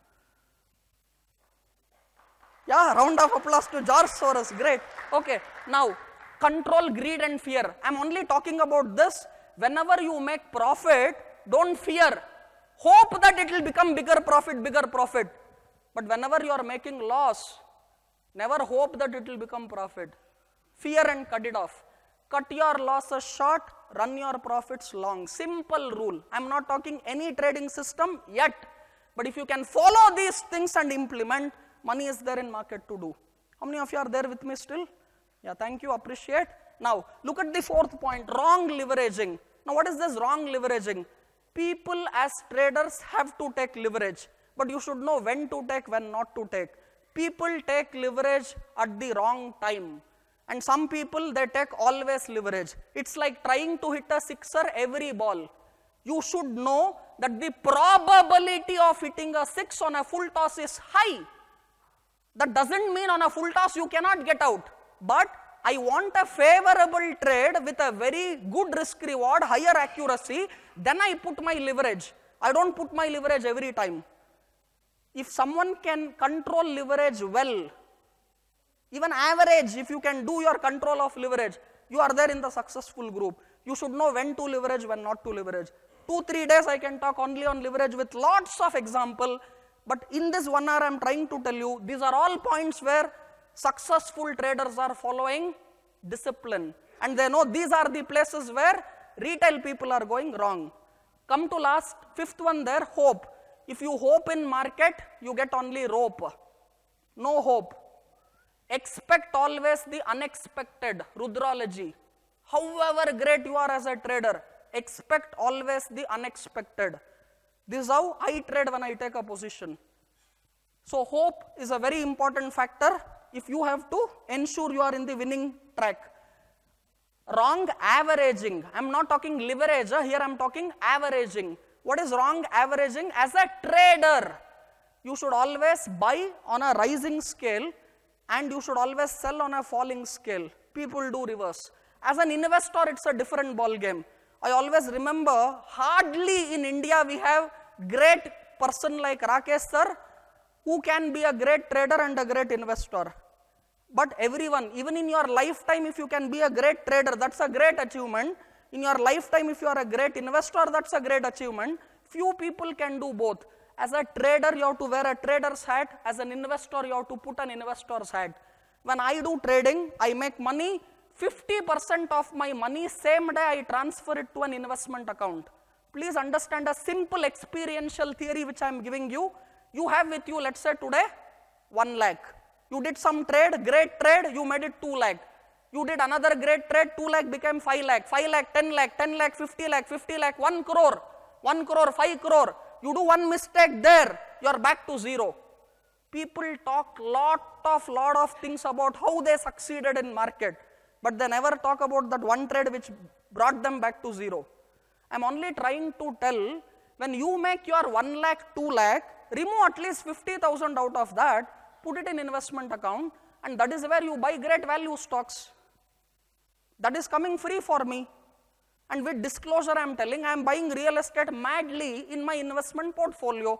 Yeah, round of applause to George Soros, great. Okay, now control greed and fear. I am only talking about this. Whenever you make profit, don't fear. Hope that it will become bigger profit. But whenever you are making loss, never hope that it will become profit. Fear and cut it off. Cut your losses short, run your profits long. Simple rule. I am not talking any trading system yet. But if you can follow these things and implement, money is there in market to do. How many of you are there with me still? Yeah, thank you, appreciate. Now, look at the fourth point, wrong leveraging. Now, what is this wrong leveraging? People as traders have to take leverage, but you should know when to take, when not to take. People take leverage at the wrong time. And some people, they take always leverage. It's like trying to hit a sixer every ball. You should know that the probability of hitting a six on a full toss is high. That doesn't mean on a full toss you cannot get out. But I want a favorable trade with a very good risk reward, higher accuracy, then I put my leverage. I don't put my leverage every time. If someone can control leverage well, even average, if you can do your control of leverage, you are there in the successful group. You should know when to leverage, when not to leverage. 2-3 days I can talk only on leverage with lots of example, but in this 1 hour I am trying to tell you, these are all points where successful traders are following discipline, and they know these are the places where retail people are going wrong. Come to last, fifth one there, hope. If you hope in market, you get only rope. No hope. Expect always the unexpected, Rudralogy. However great you are as a trader, expect always the unexpected. This is how I trade when I take a position. So hope is a very important factor if you have to ensure you are in the winning track. Wrong averaging. I am not talking leverage, here I am talking averaging. What is wrong averaging? As a trader, you should always buy on a rising scale and you should always sell on a falling scale. People do reverse. As an investor, it's a different ball game. I always remember, hardly in India we have great person like Rakesh sir who can be a great trader and a great investor. But everyone, even in your lifetime, if you can be a great trader, that's a great achievement. In your lifetime, if you are a great investor, that's a great achievement. Few people can do both. As a trader, you have to wear a trader's hat. As an investor, you have to put an investor's hat. When I do trading, I make money. 50% of my money, same day I transfer it to an investment account. Please understand a simple experiential theory which I am giving you. You have with you, let's say today, 1 lakh. You did some trade, great trade, you made it 2 lakh. You did another great trade, 2 lakh became 5 lakh, 5 lakh, 10 lakh, 10 lakh, 50 lakh, 50 lakh, 1 crore, 1 crore, 5 crore. You do one mistake there, you are back to zero. People talk lot of things about how they succeeded in market, but they never talk about that one trade which brought them back to zero. I am only trying to tell, when you make your 1 lakh, 2 lakh, remove at least 50,000 out of that, put it in investment account, and that is where you buy great value stocks. That is coming free for me. And with disclosure I am telling, I am buying real estate madly in my investment portfolio.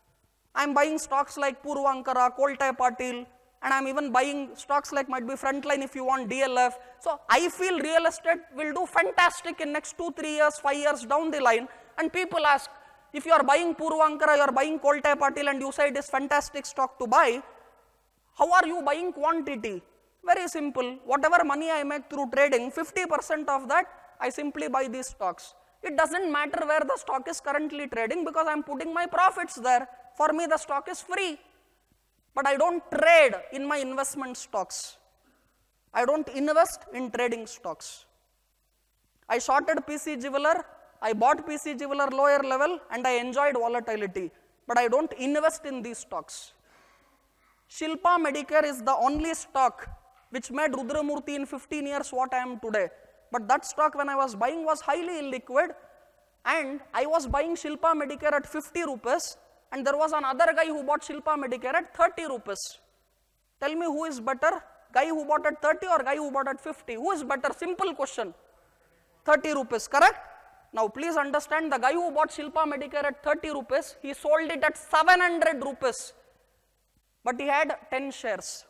I am buying stocks like Puravankara, Kolte Patil, and I am even buying stocks like might be Frontline if you want DLF. So I feel real estate will do fantastic in next 2-3 years, 5 years down the line. And people ask, if you are buying Puravankara, you are buying Kolte Patil and you say it is fantastic stock to buy, how are you buying quantity? Very simple. Whatever money I make through trading, 50% of that I simply buy these stocks. It doesn't matter where the stock is currently trading because I am putting my profits there. For me, the stock is free. But I don't trade in my investment stocks. I don't invest in trading stocks. I shorted PC Jeweler, I bought PC Jeweler lower level and I enjoyed volatility. But I don't invest in these stocks. Shilpa Medicare is the only stock which made Rudramurthy in 15 years what I am today. But that stock when I was buying was highly illiquid and I was buying Shilpa Medicare at 50 rupees and there was another guy who bought Shilpa Medicare at 30 rupees. Tell me who is better, guy who bought at 30 or guy who bought at 50? Who is better? Simple question. 30 rupees, correct? Now please understand, the guy who bought Shilpa Medicare at 30 rupees, he sold it at 700 rupees. But he had 10 shares.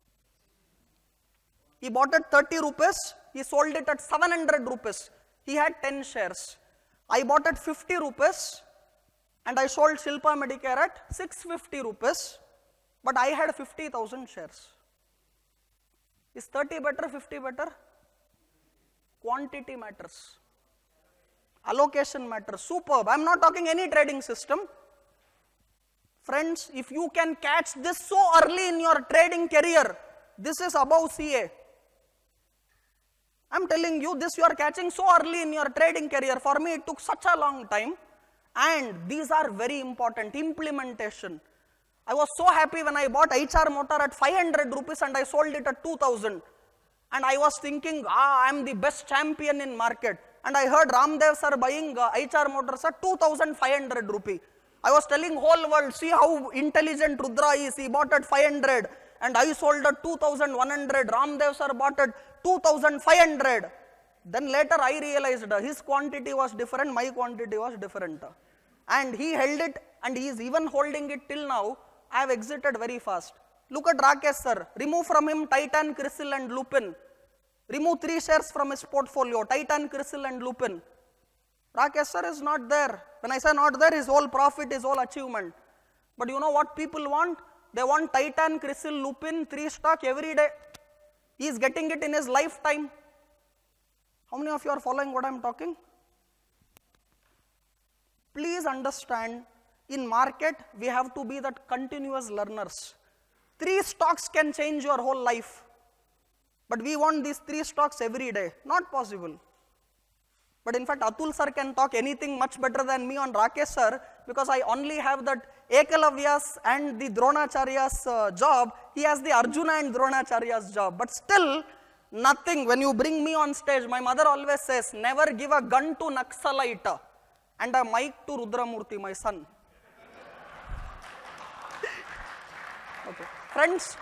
He bought at 30 rupees, he sold it at 700 rupees. He had 10 shares. I bought at 50 rupees and I sold Shilpa Medicare at 650 rupees, but I had 50,000 shares. Is 30 better, 50 better? Quantity matters. Allocation matters. Superb. I am not talking any trading system. Friends, if you can catch this so early in your trading career, this is above CA. I am telling you, this you are catching so early in your trading career. For me, it took such a long time. And these are very important. Implementation. I was so happy when I bought HR motor at 500 rupees and I sold it at 2000. And I was thinking, I am the best champion in market. And I heard Ramdev sir buying HR motors at 2500 rupee. I was telling whole world, see how intelligent Rudra is. He bought at 500 and I sold at 2100. Ramdev sir bought at 2500. Then later I realized his quantity was different, my quantity was different. And he held it and he is even holding it till now. I have exited very fast. Look at Rakesh sir. Remove from him Titan, Crisil and Lupin. Remove 3 shares from his portfolio. Titan, Crisil and Lupin. Rakesh sir is not there. When I say not there, his whole profit, his whole achievement. But you know what people want? They want Titan, Crisil, Lupin, 3 stock every day. He is getting it in his lifetime. How many of you are following what I am talking? Please understand, in market, we have to be that continuous learners. 3 stocks can change your whole life. But we want these 3 stocks every day. Not possible. But in fact, Atul sir can talk anything much better than me on Rakesh sir, because I only have that Ekalavya's and the Dronacharya's job. He has the Arjuna and Dronacharya's job. But still, nothing. When you bring me on stage, my mother always says, never give a gun to Naxalite and a mic to Rudramurthy, my son. Okay. Friends,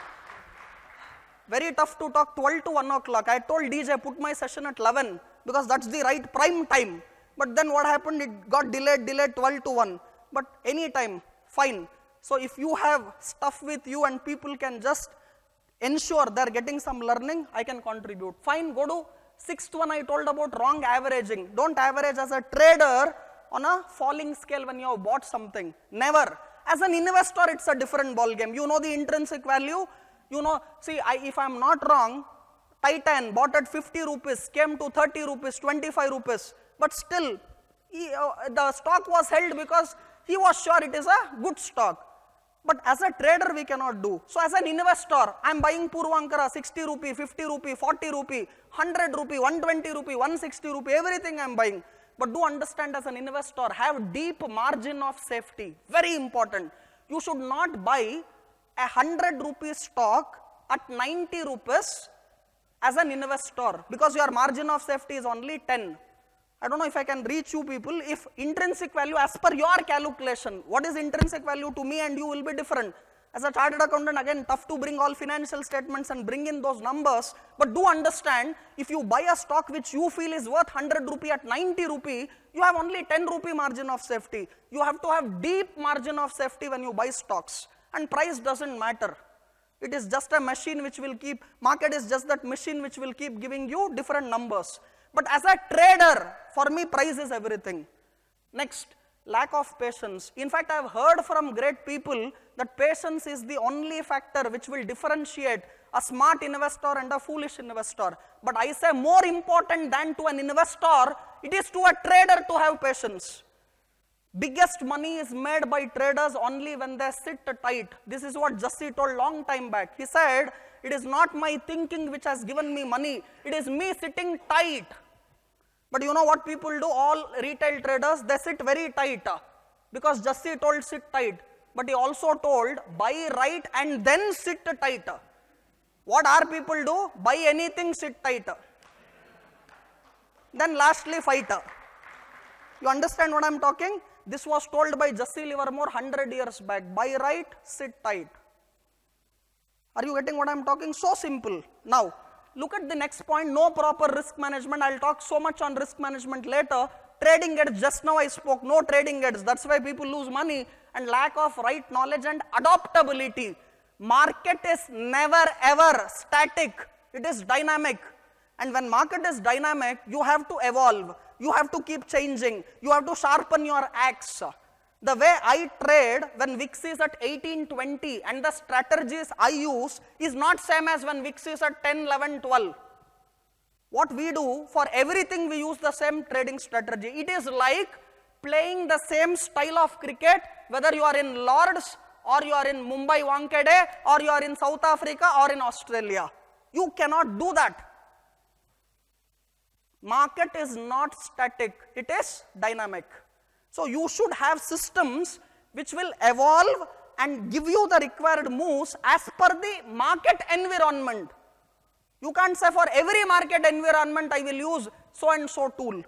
very tough to talk 12 to 1 o'clock. I told DJ, put my session at 11 because that's the right prime time. But then what happened? It got delayed 12 to 1. But any time, fine. So if you have stuff with you and people can just ensure they're getting some learning, I can contribute. Fine, go to 6th one I told about wrong averaging. Don't average as a trader on a falling scale when you have bought something. Never. As an investor, it's a different ball game. You know the intrinsic value. You know, see, if I'm not wrong, Titan bought at 50 rupees, came to 30 rupees, 25 rupees. But still, the stock was held because he was sure it is a good stock. But as a trader, we cannot do. So as an investor, I'm buying Purvankara 60 rupee, 50 rupee, 40 rupee, 100 rupee, 120 rupee, 160 rupee, everything I'm buying. But do understand, as an investor, have deep margin of safety. Very important. You should not buy a 100 rupee stock at 90 rupees as an investor, because your margin of safety is only 10. I don't know if I can reach you people. If intrinsic value as per your calculation, what is intrinsic value to me and you will be different. As a chartered accountant, again, tough to bring all financial statements and bring in those numbers. But do understand, if you buy a stock which you feel is worth 100 rupee at 90 rupee, you have only 10 rupee margin of safety. You have to have deep margin of safety when you buy stocks. And price doesn't matter. It is just a machine which will keep, market is just that machine which will keep giving you different numbers. But as a trader, for me, price is everything. Next, lack of patience. In fact, I have heard from great people that patience is the only factor which will differentiate a smart investor and a foolish investor. But I say more important than to an investor, it is to a trader to have patience. Biggest money is made by traders only when they sit tight. This is what Jassi told long time back. He said, it is not my thinking which has given me money, it is me sitting tight. But you know what people do? All retail traders, they sit very tight because Jassi told sit tight. But he also told buy right and then sit tight. What our people do? Buy anything, sit tight. Then lastly fight. You understand what I am talking? This was told by Jassi Livermore 100 years back. Buy right, sit tight. Are you getting what I am talking? So simple. Now, look at the next point, no proper risk management. I will talk so much on risk management later. Trading edge, just now I spoke, no trading edge. That's why people lose money. And lack of right knowledge and adaptability. Market is never ever static. It is dynamic. And when market is dynamic, you have to evolve. You have to keep changing. You have to sharpen your axe. The way I trade when VIX is at 18-20 and the strategies I use is not same as when VIX is at 10, 11, 12. What we do, for everything we use the same trading strategy. It is like playing the same style of cricket whether you are in Lords or you are in Mumbai Wankhede or you are in South Africa or in Australia. You cannot do that. Market is not static, it is dynamic. So you should have systems which will evolve and give you the required moves as per the market environment. You can't say for every market environment I will use so and so tool.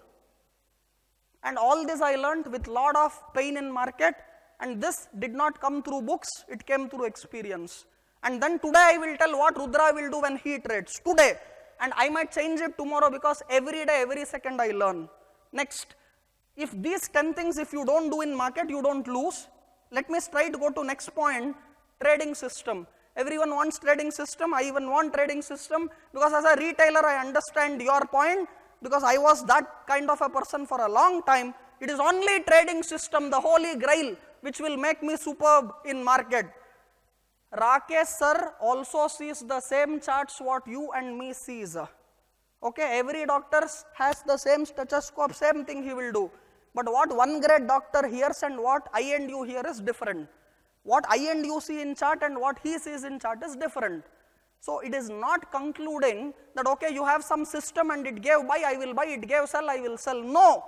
And all this I learnt with lot of pain in market, and this did not come through books, it came through experience. And then today I will tell what Rudra will do when he trades, today. And I might change it tomorrow because every day, every second I learn. Next, if these 10 things if you don't do in market, you don't lose. Let me straight go to next point, trading system. Everyone wants trading system, I even want trading system because as a retailer I understand your point because I was that kind of a person for a long time. It is only trading system, the holy grail, which will make me superb in market. Rakesh sir also sees the same charts what you and me sees. Okay, every doctor has the same stethoscope, same thing he will do. But what one great doctor hears and what I and you hear is different. What I and you see in chart and what he sees in chart is different. So it is not concluding that okay, you have some system and it gave buy, I will buy, it gave sell, I will sell. No.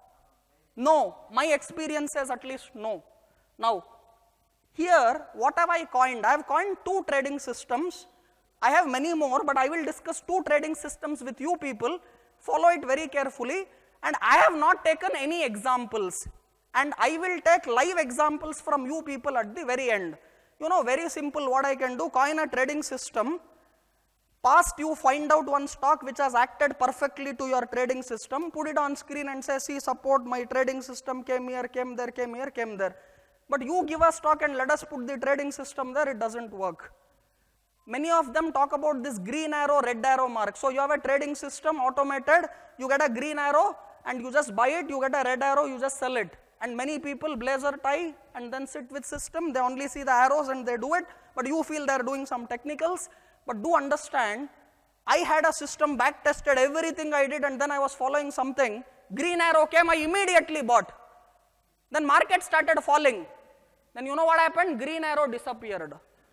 No, my experience says at least no. Now, here what have I coined? I have coined 2 trading systems. I have many more, but I will discuss 2 trading systems with you people. Follow it very carefully. And I have not taken any examples. And I will take live examples from you people at the very end. You know, very simple what I can do, coin a trading system. Past you find out one stock which has acted perfectly to your trading system, put it on screen and say, see support, my trading system came here, came there, came here, came there. But you give a stock and let us put the trading system there, it doesn't work. Many of them talk about this green arrow, red arrow mark. So you have a trading system automated, you get a green arrow and you just buy it, you get a red arrow, you just sell it. And many people blazer tie and then sit with system, they only see the arrows and they do it, but you feel they are doing some technicals. But do understand, I had a system back tested, everything I did and then I was following something, green arrow came, I immediately bought. Then market started falling. Then you know what happened? Green arrow disappeared.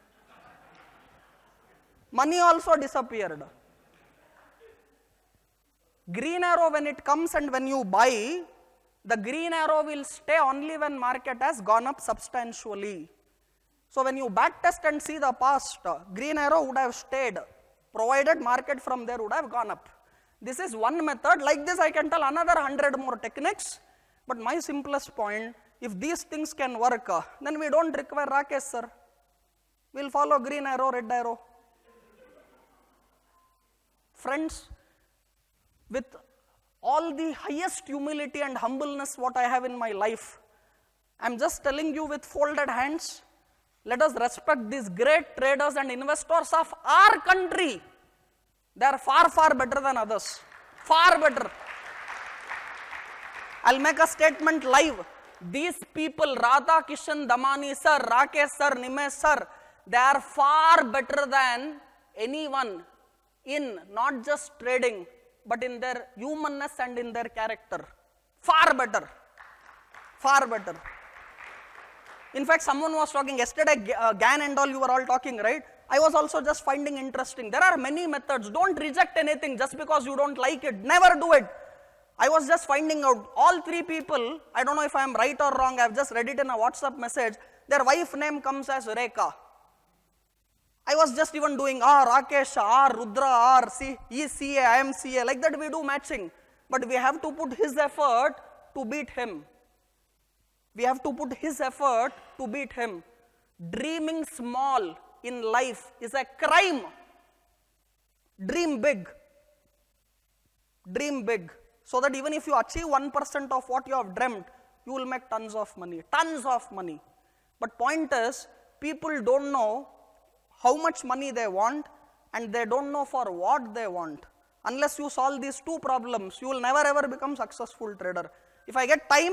Money also disappeared. Green arrow when it comes and when you buy, the green arrow will stay only when market has gone up substantially. So when you back test and see the past, green arrow would have stayed, provided market from there would have gone up. This is one method. Like this I can tell another 100 more techniques. But my simplest point, if these things can work, then we don't require Rakesh sir. We'll follow green arrow, red arrow. Friends, with all the highest humility and humbleness what I have in my life, I am just telling you with folded hands, let us respect these great traders and investors of our country. They are far, far better than others. Far better. I'll make a statement live. These people, Radha Kishan Damani sir, Rakesh sir, Nimesh sir, they are far better than anyone in not just trading, but in their humanness and in their character. Far better. Far better. In fact, someone was talking yesterday, GAN and all, you were all talking, right? I was also just finding interesting. There are many methods. Don't reject anything just because you don't like it. Never do it. I was just finding out, all 3 people, I don't know if I am right or wrong, I have just read it in a WhatsApp message, their wife name comes as Rekha. I was just even doing Rakesh, Rudra, he is CA, I am CA, like that we do matching. But we have to put his effort to beat him. We have to put his effort to beat him. Dreaming small in life is a crime. Dream big. Dream big. So that even if you achieve 1% of what you have dreamt, you will make tons of money. Tons of money. But point is, people don't know how much money they want and they don't know for what they want. Unless you solve these 2 problems, you will never ever become successful trader. If I get time,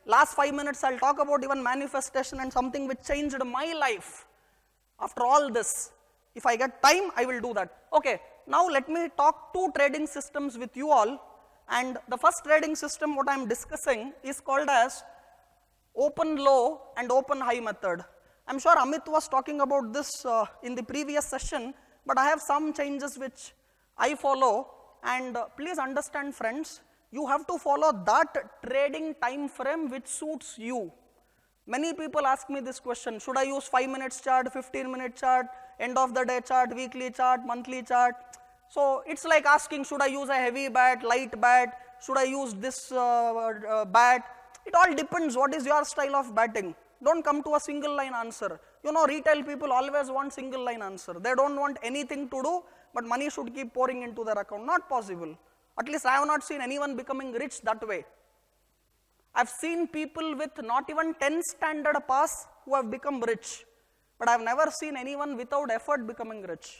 Last 5 minutes I'll talk about even manifestation and something which changed my life. After all this, if I get time, I will do that. Okay, now let me talk 2 trading systems with you all. And the first trading system what I am discussing is called as open low and open high method. I am sure Amit was talking about this in the previous session, but I have some changes which I follow, and please understand friends, you have to follow that trading time frame which suits you. Many people ask me this question, should I use 5 minutes chart, 15-minute chart, end of the day chart, weekly chart, monthly chart? So it's like asking, should I use a heavy bat, light bat, should I use this bat? It all depends what is your style of batting. Don't come to a single line answer. You know, retail people always want single line answer. They don't want anything to do, but money should keep pouring into their account. Not possible. At least I have not seen anyone becoming rich that way. I've seen people with not even 10 standard pass who have become rich, but I've never seen anyone without effort becoming rich.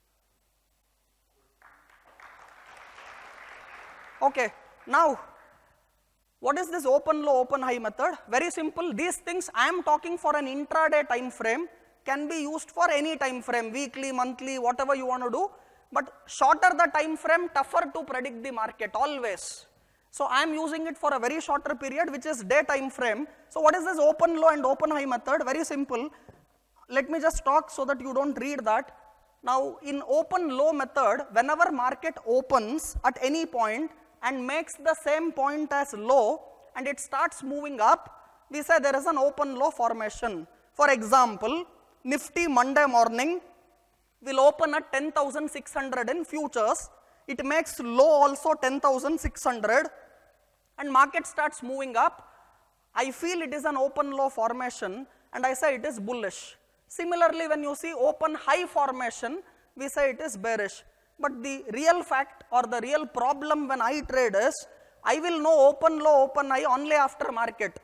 Okay, now what is this open low, open high method? Very simple. These things I am talking for an intraday time frame, can be used for any time frame, weekly, monthly, whatever you want to do. But shorter the time frame, tougher to predict the market always. So I am using it for a very shorter period, which is day time frame. So what is this open low and open high method? Very simple. Let me just talk so that you don't read that. Now in open low method, whenever market opens at any point and makes the same point as low and it starts moving up, we say there is an open low formation. For example, Nifty Monday morning will open at 10,600 in futures. It makes low also 10,600 and market starts moving up. I feel it is an open low formation and I say it is bullish. Similarly, when you see open high formation, we say it is bearish. But the real fact or the real problem when I trade is, I will know open low, open high only after market.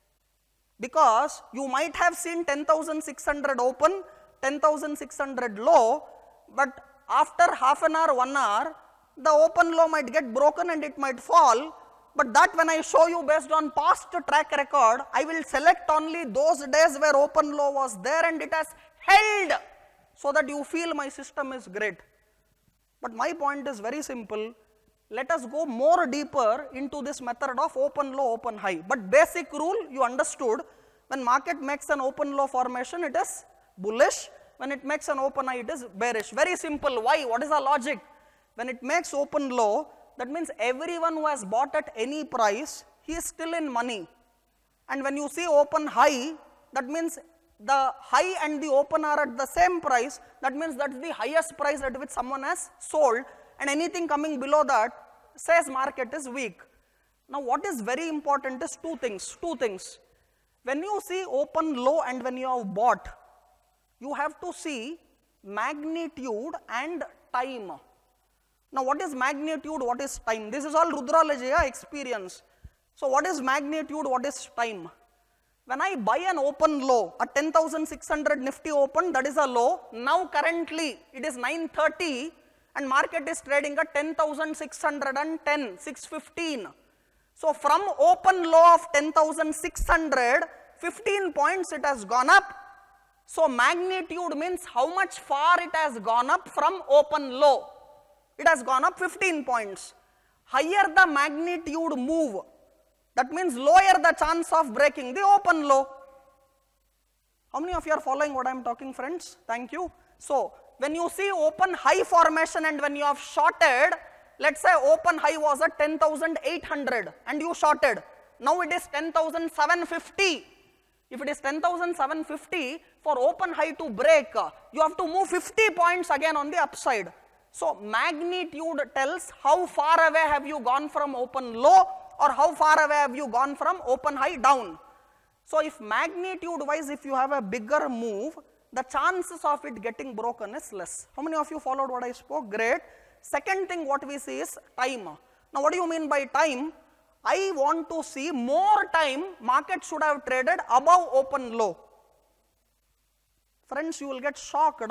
Because you might have seen 10,600 open, 10,600 low, but after half an hour, 1 hour, the open low might get broken and it might fall. But that when I show you based on past track record, I will select only those days where open low was there and it has held, so that you feel my system is great. But my point is very simple. Let us go more deeper into this method of open low, open high. But basic rule you understood, when market makes an open low formation, it is bullish. When it makes an open high, it is bearish. Very simple. Why? What is the logic? When it makes open low, that means everyone who has bought at any price, he is still in money. And when you see open high, that means the high and the open are at the same price. That means that's the highest price at which someone has sold, and anything coming below that says market is weak. Now what is very important is two things. When you see open low and when you have bought, you have to see magnitude and time. Now what is magnitude, what is time? This is all Rudralaya experience. So what is magnitude, what is time? When I buy an open low at 10,600 Nifty open, that is a low. Now currently it is 9:30 and market is trading at 10,610, 615. So from open low of 10,600, 15 points it has gone up. So magnitude means how much far it has gone up from open low. It has gone up 15 points. Higher the magnitude move, that means lower the chance of breaking the open low. How many of you are following what I am talking, friends? Thank you. So when you see open high formation and when you have shorted, let's say open high was at 10,800 and you shorted. Now it is 10,750. If it is 10,750, for open high to break, you have to move 50 points again on the upside. So magnitude tells how far away have you gone from open low or how far away have you gone from open high down. So if magnitude wise, if you have a bigger move, the chances of it getting broken is less. How many of you followed what I spoke? Great. Second thing what we see is time. Now what do you mean by time? I want to see more time market should have traded above open low. Friends, you will get shocked.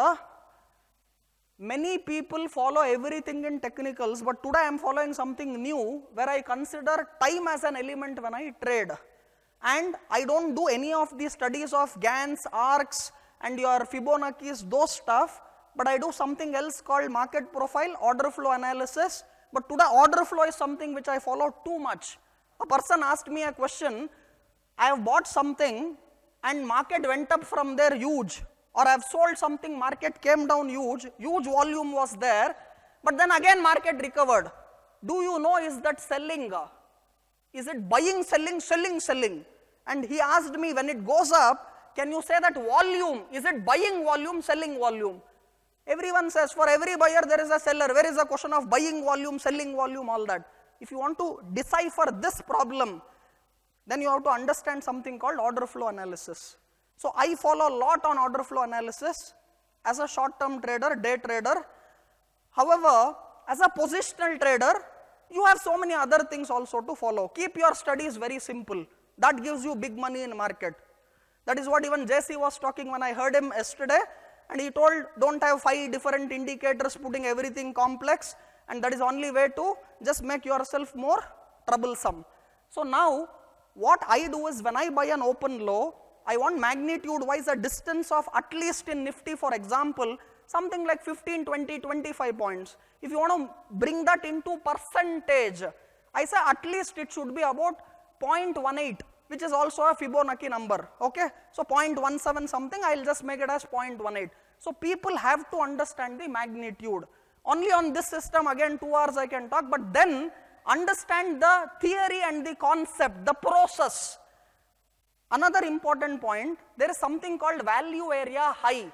Many people follow everything in technicals, but today I am following something new where I consider time as an element when I trade. and I don't do any of the studies of Ganns, arcs and your Fibonacci's, those stuff, but I do something else called market profile, order flow analysis. But today order flow is something which I follow too much. A person asked me a question, I have bought something and market went up from there huge, or I have sold something, market came down huge volume was there, but then again market recovered. Do you know, is that selling? Is it buying, selling, selling, selling? And he asked me, when it goes up, can you say that volume, is it buying volume, selling volume? Everyone says for every buyer there is a seller. Where is the question of buying volume, selling volume, all that? If you want to decipher this problem, then you have to understand something called order flow analysis. So I follow a lot on order flow analysis as a short-term trader, day trader. However, as a positional trader, you have so many other things also to follow. Keep your studies very simple. That gives you big money in market. That is what even JC was talking when I heard him yesterday, and he told don't have 5 different indicators putting everything complex, and that is only way to just make yourself more troublesome. So now what I do is when I buy an open low, I want magnitude wise a distance of at least in Nifty, for example, something like 15, 20, 25 points. If you want to bring that into percentage, I say at least it should be about 0.18, which is also a Fibonacci number, okay. So 0.17 something, I will just make it as 0.18. So people have to understand the magnitude. Only on this system, again 2 hours I can talk, but then understand the theory and the concept, the process. Another important point, there is something called value area high.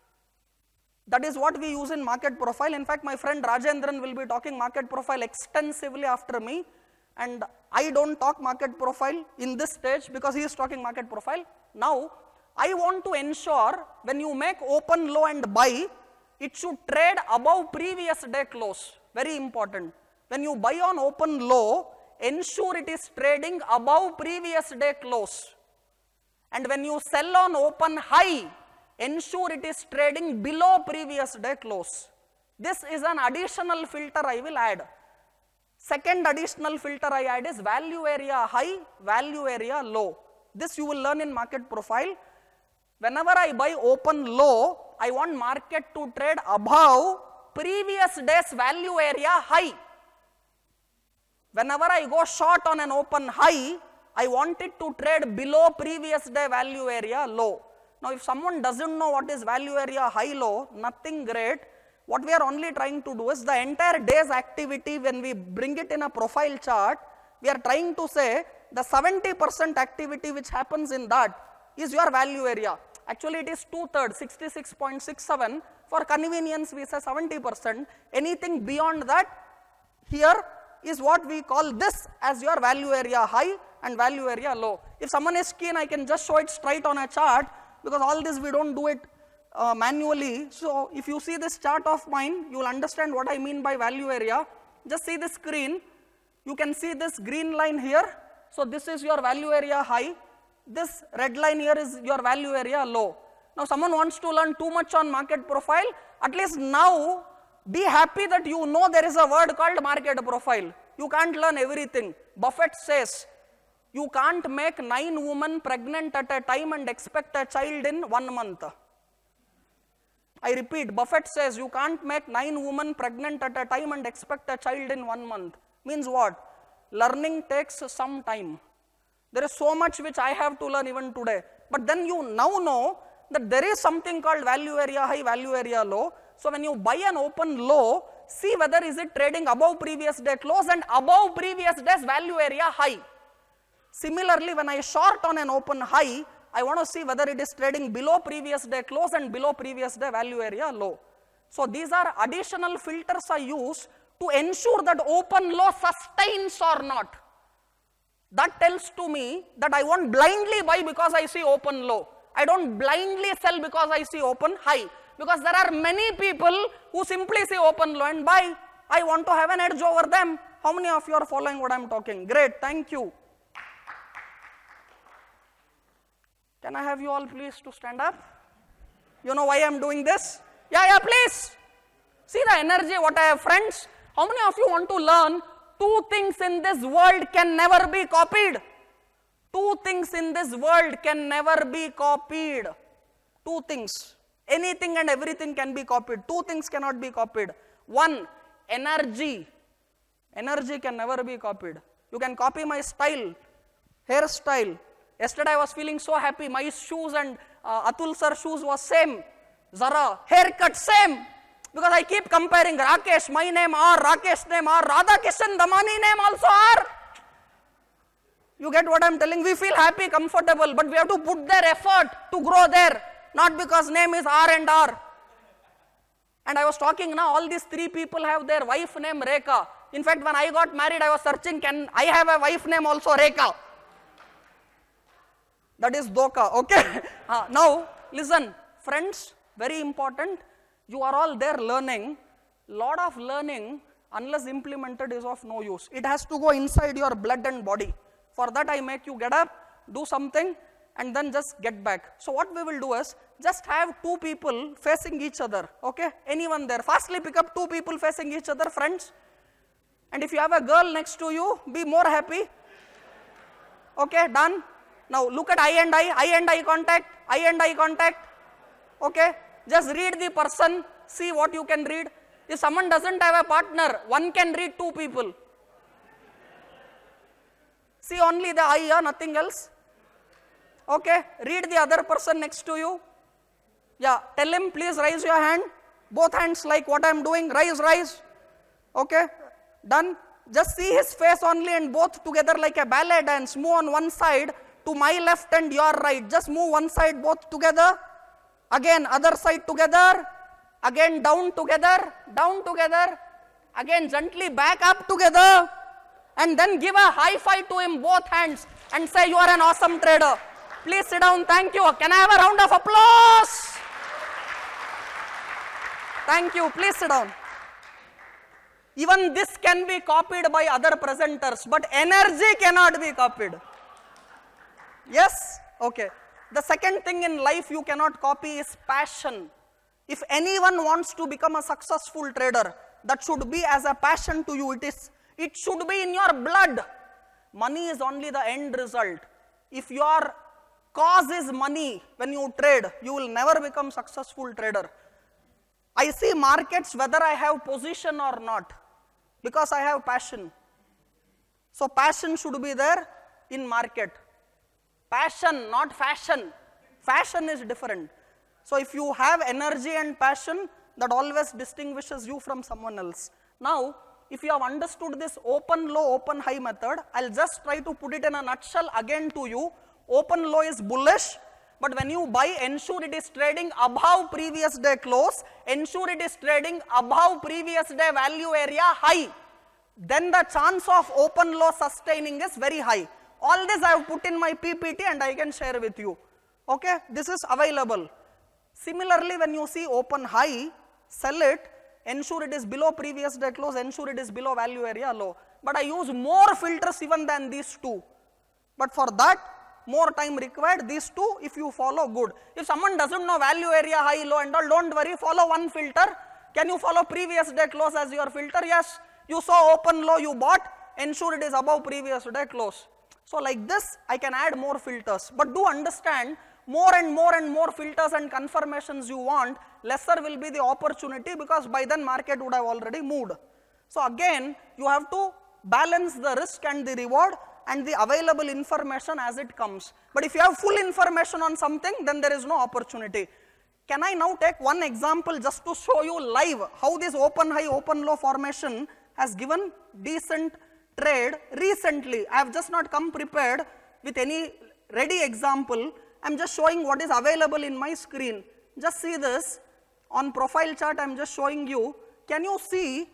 That is what we use in market profile. In fact, my friend Rajendran will be talking market profile extensively after me, and I don't talk market profile in this stage because he is talking market profile. Now, I want to ensure when you make open low and buy, it should trade above previous day close. Very important. When you buy on open low, ensure it is trading above previous day close. And when you sell on open high, ensure it is trading below previous day close. This is an additional filter I will add. Second additional filter I add is value area high, value area low. This you will learn in market profile. Whenever I buy open low, I want market to trade above previous day's value area high. Whenever I go short on an open high, I want it to trade below previous day value area low. Now, if someone doesn't know what is value area high low, nothing great. What we are only trying to do is the entire day's activity, when we bring it in a profile chart, we are trying to say the 70% activity which happens in that is your value area. Actually, it is 2/3, 66.67. For convenience, we say 70%. Anything beyond that, here is what we call this as your value area high and value area low. If someone is keen, I can just show it straight on a chart, because all this we don't do it manually. So if you see this chart of mine, you will understand what I mean by value area. Just see the screen. You can see this green line here. So this is your value area high. This red line here is your value area low. Now someone wants to learn too much on market profile. At least now be happy that you know there is a word called market profile. You can't learn everything. Buffett says, you can't make 9 women pregnant at a time and expect a child in 1 month. I repeat, Buffett says you can't make 9 women pregnant at a time and expect a child in 1 month. Means what? Learning takes some time. There is so much which I have to learn even today. But then you now know that there is something called value area high, value area low. So when you buy an open low, see whether is it trading above previous day close and above previous day's value area high. Similarly, when I short on an open high, I want to see whether it is trading below previous day close and below previous day value area low. So these are additional filters I use to ensure that open low sustains or not. That tells to me that I won't blindly buy because I see open low. I don't blindly sell because I see open high. Because there are many people who simply see open low and buy. I want to have an edge over them. How many of you are following what I am talking? Great, thank you. Can I have you all please to stand up? You know why I am doing this? Yeah, please. See the energy what I have, friends. How many of you want to learn 2 things in this world can never be copied? Two things in this world can never be copied. Two things. Anything and everything can be copied. Two things cannot be copied. One, energy. Energy can never be copied. You can copy my style, hairstyle. Yesterday I was feeling so happy. My shoes and Atul sir shoes was same. Zara, haircut same. Because I keep comparing Rakesh, my name R, Rakesh name R, Radhakishan, Damani name also R. You get what I am telling? We feel happy, comfortable, but we have to put their effort to grow there. Not because name is R and R. And I was talking now, all these three people have their wife name Rekha. In fact, when I got married, I was searching, can I have a wife name also Rekha? That is Doka, okay? Now, listen, friends, very important. You are all there learning. Lot of learning, unless implemented, is of no use. It has to go inside your blood and body. For that, I make you get up, do something, and then just get back. So what we will do is, just have two people facing each other, okay? Anyone there, fastly pick up two people facing each other, friends. And if you have a girl next to you, be more happy. Okay, done. Now look at eye and eye contact, eye and eye contact. Okay, just read the person, see what you can read. If someone doesn't have a partner, one can read two people. See only the eye, nothing else. Okay, read the other person next to you. Yeah, tell him, please raise your hand. Both hands like what I am doing, rise. Okay, done. Just see his face only and both together like a ballet dance. Move on one side to my left and your right. Just move one side both together. Again, other side together. Again, down together. Again, gently back up together. And then give a high five to him, both hands, and say, you are an awesome trader. Please sit down, thank you. Can I have a round of applause? Thank you, please sit down. Even this can be copied by other presenters, but energy cannot be copied. Yes? Okay. The second thing in life you cannot copy is passion. If anyone wants to become a successful trader, that should be as a passion to you. It should be in your blood. Money is only the end result. If your cause is money when you trade, you will never become successful trader. I see markets whether I have position or not, because I have passion. So passion should be there in market. Passion, not fashion. Fashion is different. So if you have energy and passion, that always distinguishes you from someone else. Now, if you have understood this open low, open high method, I'll just try to put it in a nutshell again to you. Open low is bullish, but when you buy, ensure it is trading above previous day close, ensure it is trading above previous day value area high. Then the chance of open low sustaining is very high. All this I have put in my PPT and I can share with you. Okay, this is available. Similarly, when you see open high, sell it, ensure it is below previous day close, ensure it is below value area low. But I use more filters even than these two. But for that, more time required. These two, if you follow, good. If someone doesn't know value area high, low and all, don't worry, follow one filter. Can you follow previous day close as your filter? Yes. You saw open low, you bought, ensure it is above previous day close. So like this, I can add more filters. But do understand, more and more filters and confirmations you want, lesser will be the opportunity, because by then market would have already moved. So again, you have to balance the risk and the reward and the available information as it comes. But if you have full information on something, then there is no opportunity. Can I now take one example just to show you live how this open high, open low formation has given decent trade recently? I have just not come prepared with any ready example. I am just showing what is available in my screen. Just see this on profile chart. I am just showing you. Can you see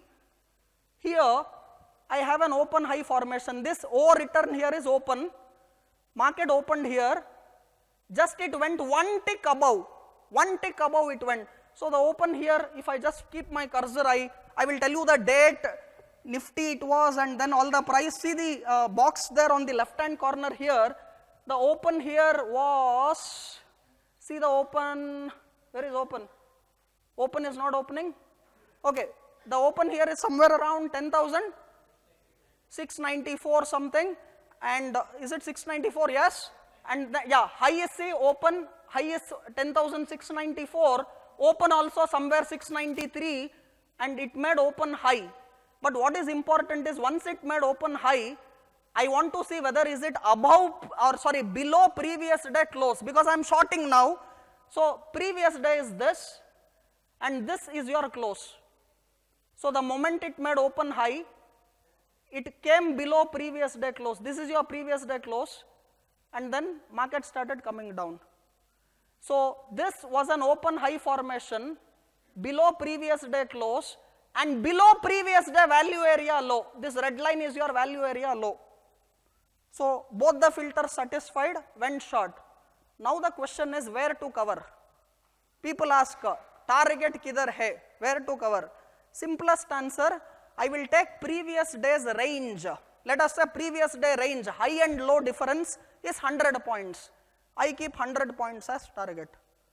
here? I have an open high formation. This O return here is open. Market opened here. Just it went one tick above. One tick above it went. So the open here, if I just keep my cursor, I will tell you the date, Nifty it was, and then all the price. See the box there on the left hand corner here. The open here was, see the open, where is open? Open is not opening. Okay, the open here is somewhere around 10,694 something. and is it 694? Yes. And yeah, high is say open, high is 10,694, open also somewhere 693, and it made open high. But what is important is once it made open high, I want to see whether is it above or sorry below previous day close, because I am shorting now. So previous day is this and this is your close. So the moment it made open high, it came below previous day close. This is your previous day close, and then market started coming down. So this was an open high formation below previous day close and below previous day value area low. This red line is your value area low. So both the filters satisfied, went short. Now the question is where to cover. People ask target kidhar hai, where to cover. Simplest answer, I will take previous day's range. Let us say previous day range, high and low difference is 100 points. I keep 100 points as target.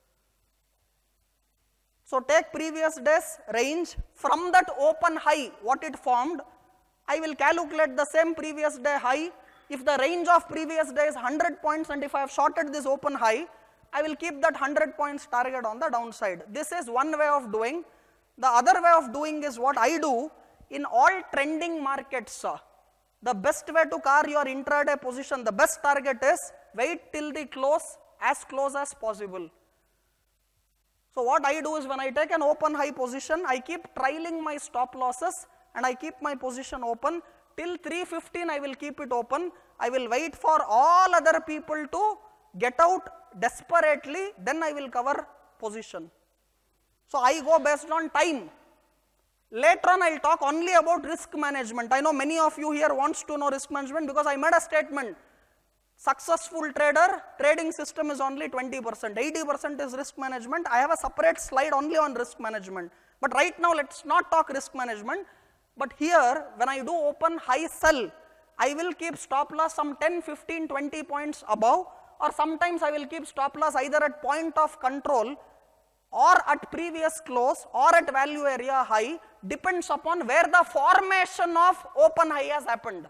So take previous day's range, from that open high what it formed, I will calculate the same previous day high. If the range of previous day is 100 points and if I have shorted this open high, I will keep that 100 points target on the downside. This is one way of doing. The other way of doing is what I do in all trending markets. The best way to carve your intraday position, the best target is wait till the close as possible. So what I do is when I take an open high position, I keep trailing my stop losses and I keep my position open. Till 3:15 I will keep it open. I will wait for all other people to get out desperately, then I will cover position. So I go based on time. Later on I will talk only about risk management. I know many of you here wants to know risk management because I made a statement. Successful trader, trading system is only 20%, 80% is risk management. I have a separate slide only on risk management. But right now let's not talk risk management. But here when I do open high sell, I will keep stop loss some 10, 15, 20 points above, or sometimes I will keep stop loss either at point of control or at previous close or at value area high, depends upon where the formation of open high has happened.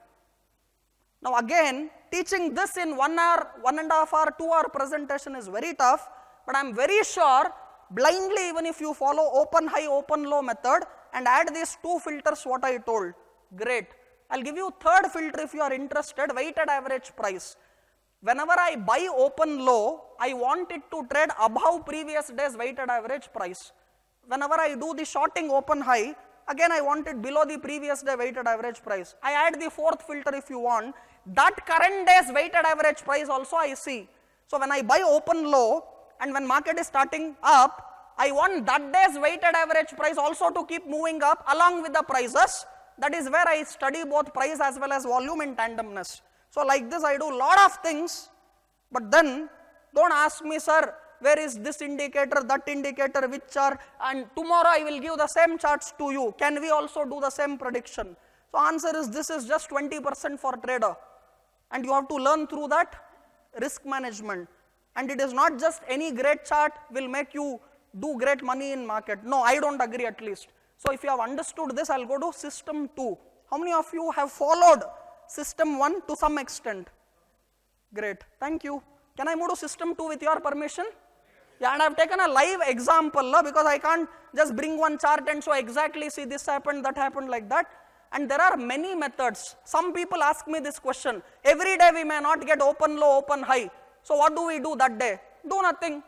Now again, teaching this in 1 hour, 1.5 hour, 2 hour presentation is very tough, but I am very sure blindly even if you follow open high, open low method and add these two filters what I told, great. I will give you third filter if you are interested, weighted average price. Whenever I buy open low, I want it to trade above previous day's weighted average price. Whenever I do the shorting open high, again I want it below the previous day weighted average price. I add the fourth filter if you want, that current day's weighted average price also I see. So when I buy open low and when market is starting up, I want that day's weighted average price also to keep moving up along with the prices. That is where I study both price as well as volume in tandemness. So like this I do lot of things, but then don't ask me, sir, where is this indicator, that indicator, which chart, and tomorrow I will give the same charts to you. Can we also do the same prediction? So answer is this is just 20% for trader, and you have to learn through that risk management. And it is not just any great chart will make you do great money in market. No, I don't agree at least. So if you have understood this, I will go to system 2. How many of you have followed system 1 to some extent? Great, thank you. Can I move to system 2 with your permission? Yeah, and I have taken a live example because I can't just bring one chart and show exactly, see this happened, that happened, like that. And there are many methods. Some people ask me this question, every day we may not get open low, open high. So what do we do that day? Do nothing.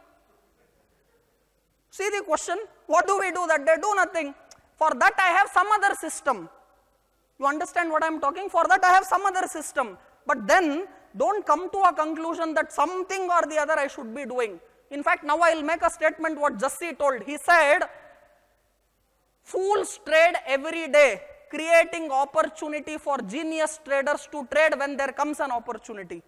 See the question, what do we do that day? Do nothing. For that I have some other system. You understand what I am talking? For that I have some other system. But then don't come to a conclusion that something or the other I should be doing. In fact, now I will make a statement what Jassi told. He said, fools trade every day, creating opportunity for genius traders to trade when there comes an opportunity.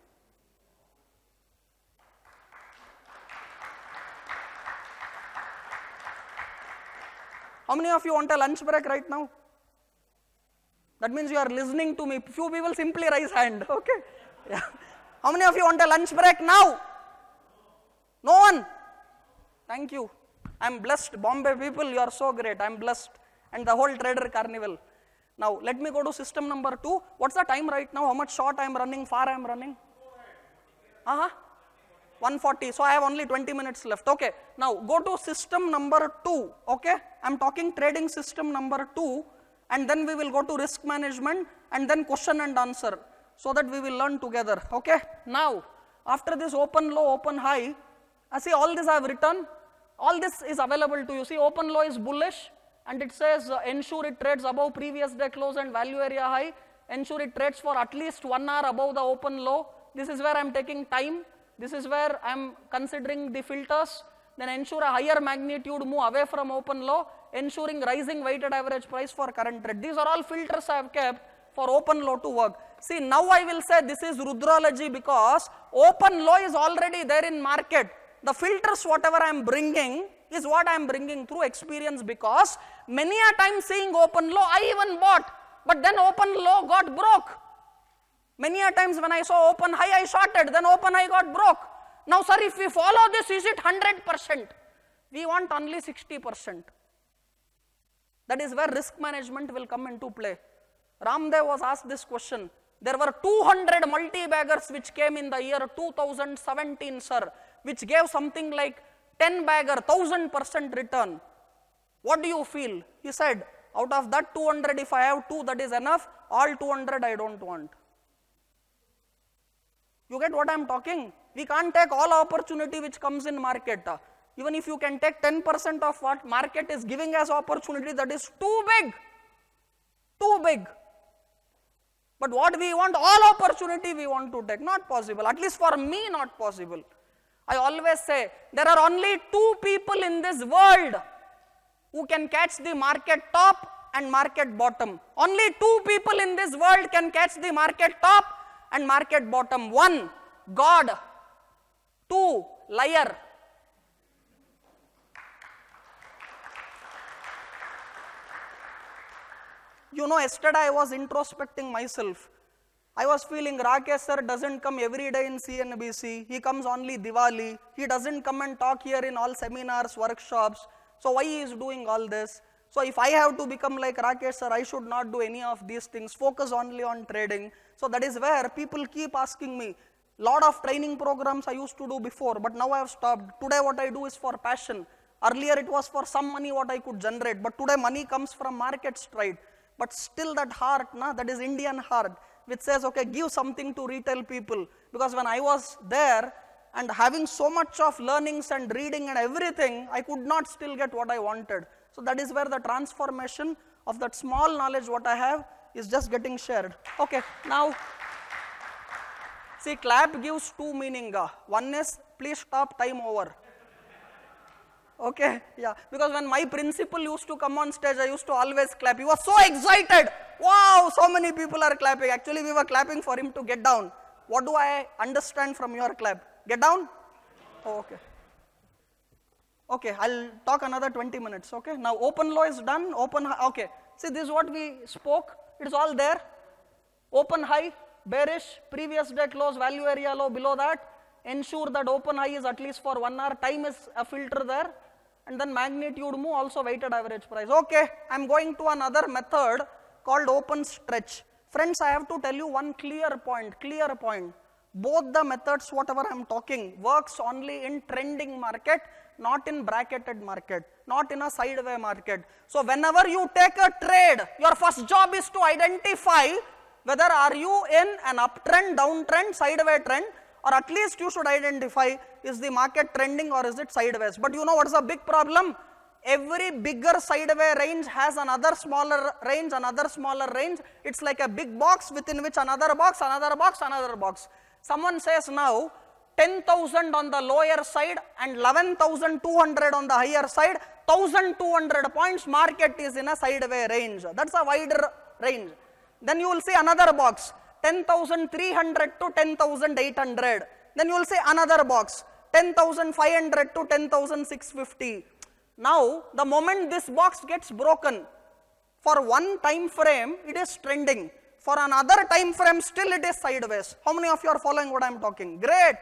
How many of you want a lunch break right now? That means you are listening to me. Few people simply raise hand, okay? Yeah. How many of you want a lunch break now? No one? Thank you. I am blessed. Bombay people, you are so great. I am blessed. And the whole trader carnival. Now let me go to system number 2. What's the time right now? How much short I am running, far I am running? 140. So I have only 20 minutes left. Okay. Now go to system number 2. Okay. I am talking trading system number 2, and then we will go to risk management and then question and answer, so that we will learn together. Okay. Now after this open low, open high, see all this I have written. All this is available to you. See, open low is bullish, and it says ensure it trades above previous day close and value area high. Ensure it trades for at least 1 hour above the open low. This is where I am taking time. This is where I am considering the filters. Then ensure a higher magnitude move away from open low, ensuring rising weighted average price for current trade. These are all filters I have kept for open low to work. See, now I will say this is Rudralogy because open low is already there in market. The filters whatever I am bringing is what I am bringing through experience, because many a time seeing open low I even bought, but then open low got broke. Many a times when I saw open high I shorted, then open high got broke. Now sir, if we follow this, is it 100%? We want only 60%. That is where risk management will come into play. Ramdev was asked this question. There were 200 multi-baggers which came in the year 2017, sir, which gave something like 10-bagger, 1000% return. What do you feel? He said, out of that 200, if I have 2, that is enough. All 200 I don't want. You get what I am talking? We can't take all opportunity which comes in market. Even if you can take 10% of what market is giving as opportunity, that is too big. Too big. But what we want, all opportunity we want to take. Not possible. At least for me, not possible. I always say, there are only 2 people in this world who can catch the market top and market bottom. Only 2 people in this world can catch the market top and market bottom. 1, God. 2, liar. You know, yesterday I was introspecting myself. I was feeling Rakesh sir doesn't come every day in CNBC. He comes only Diwali. He doesn't come and talk here in all seminars, workshops. So why he is doing all this? So if I have to become like Rakesh sir, I should not do any of these things. Focus only on trading. So that is where people keep asking me. Lot of training programs I used to do before, but now I have stopped. Today what I do is for passion. Earlier it was for some money what I could generate, but today money comes from market stride. But still that heart, that is Indian heart, which says, okay, give something to retail people. Because when I was there and having so much of learnings and reading and everything, I could not still get what I wanted. So that is where the transformation of that small knowledge what I have is just getting shared. Okay, now, see, clap gives 2 meaning. One is, please stop, time over. Okay, yeah, because when my principal used to come on stage, I used to always clap. He was so excited. Wow, so many people are clapping. Actually, we were clapping for him to get down. What do I understand from your clap? Get down? Oh, okay. Okay, I'll talk another 20 minutes, okay? Now, open low is done, open high, okay. See, this is what we spoke. It is all there. Open high, bearish, previous day close, value area low, below that. Ensure that open high is at least for 1 hour. Time is a filter there. And then magnitude move, also weighted average price. Okay, I am going to another method called open stretch. Friends, I have to tell you one clear point. Both the methods, whatever I am talking, works only in trending market, not in bracketed market, not in a sideway market. So whenever you take a trade, your first job is to identify whether are you in an uptrend, downtrend, sideway trend, or at least you should identify, is the market trending or is it sideways? But you know what is the big problem? Every bigger sideway range has another smaller range, It's like a big box within which another box. Someone says now 10,000 on the lower side and 11,200 on the higher side, 1,200 points market is in a sideway range. That's a wider range. Then you will see another box. 10,300 to 10,800. Then you will say another box, 10,500 to 10,650. Now, the moment this box gets broken, for one time frame, it is trending. For another time frame, still it is sideways. How many of you are following what I am talking? Great.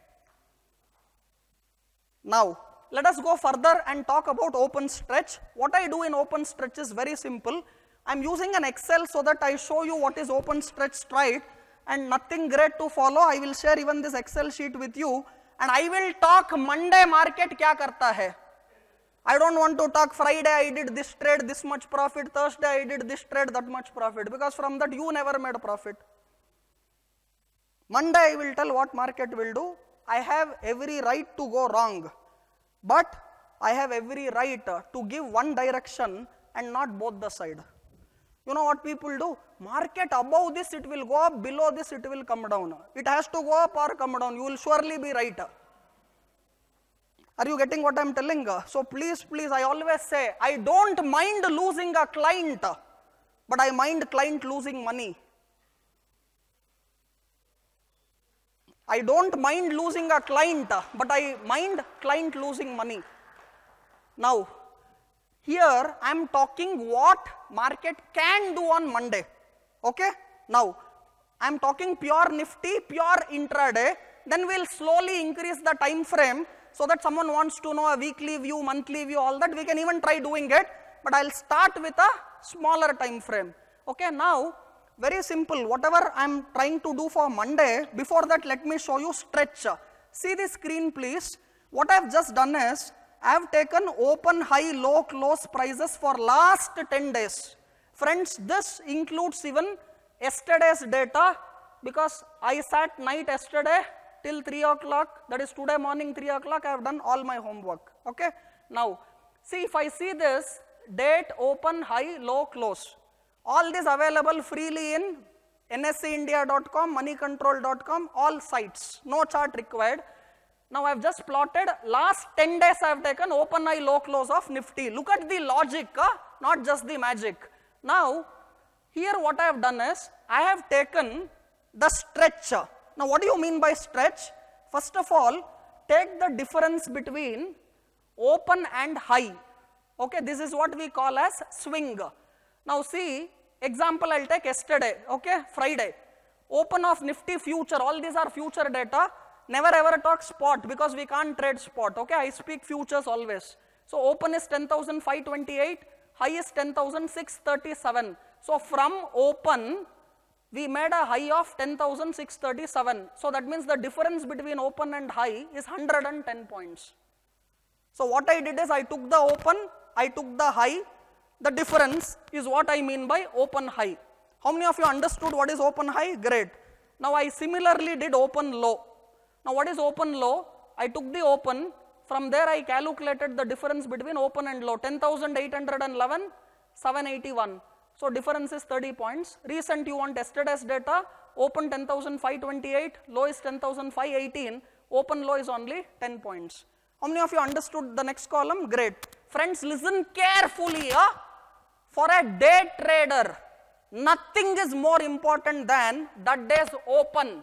Now, let us go further and talk about open stretch. What I do in open stretch is very simple. I'm using an Excel so that I show you what is open, stretch, strike, and nothing great to follow. I will share even this Excel sheet with you, and I will talk Monday market kya karta hai. I don't want to talk Friday I did this trade, this much profit, Thursday I did this trade, that much profit, because from that you never made a profit. Monday I will tell what market will do. I have every right to go wrong, but I have every right to give one direction and not both the side. You know what people do? Market above this it will go up, below this it will come down. It has to go up or come down. You will surely be right. Are you getting what I am telling? So please, I always say, I don't mind losing a client, but I mind client losing money. I don't mind losing a client, but I mind client losing money. Now, here I am talking what market can do on Monday. Okay? Now, I am talking pure Nifty, pure intraday. Then we will slowly increase the time frame so that someone wants to know a weekly view, monthly view, all that. We can even try doing it. But I will start with a smaller time frame. Okay? Now, very simple. Whatever I am trying to do for Monday, before that let me show you stretch. See the screen please. What I have just done is, I have taken open, high, low, close prices for last 10 days. Friends, this includes even yesterday's data, because I sat night yesterday till 3 o'clock, that is today morning 3 o'clock, I have done all my homework. Okay? Now, see if I see this, date, open, high, low, close. All this available freely in nseindia.com, moneycontrol.com, all sites, no chart required. Now I have just plotted last 10 days I have taken open, high, low, close of Nifty. Look at the logic, not just the magic. Now, here what I have done is, I have taken the stretch. Now what do you mean by stretch? First of all, take the difference between open and high. Okay, this is what we call as swing. Now see, example I will take yesterday, okay, Friday. Open of Nifty future, all these are future data. Never ever talk spot because we can't trade spot, okay, I speak futures always. So open is 10,528, high is 10,637. So from open, we made a high of 10,637. So that means the difference between open and high is 110 points. So what I did is, I took the open, I took the high, the difference is what I mean by open high. How many of you understood what is open high? Great. Now I similarly did open low. Now what is open low? I took the open, from there I calculated the difference between open and low, 10,811, 781. So difference is 30 points. Recent you want yesterday's data, open 10,528, low is 10,518, open low is only 10 points. How many of you understood the next column? Great. Friends, listen carefully. For a day trader, nothing is more important than that day's open.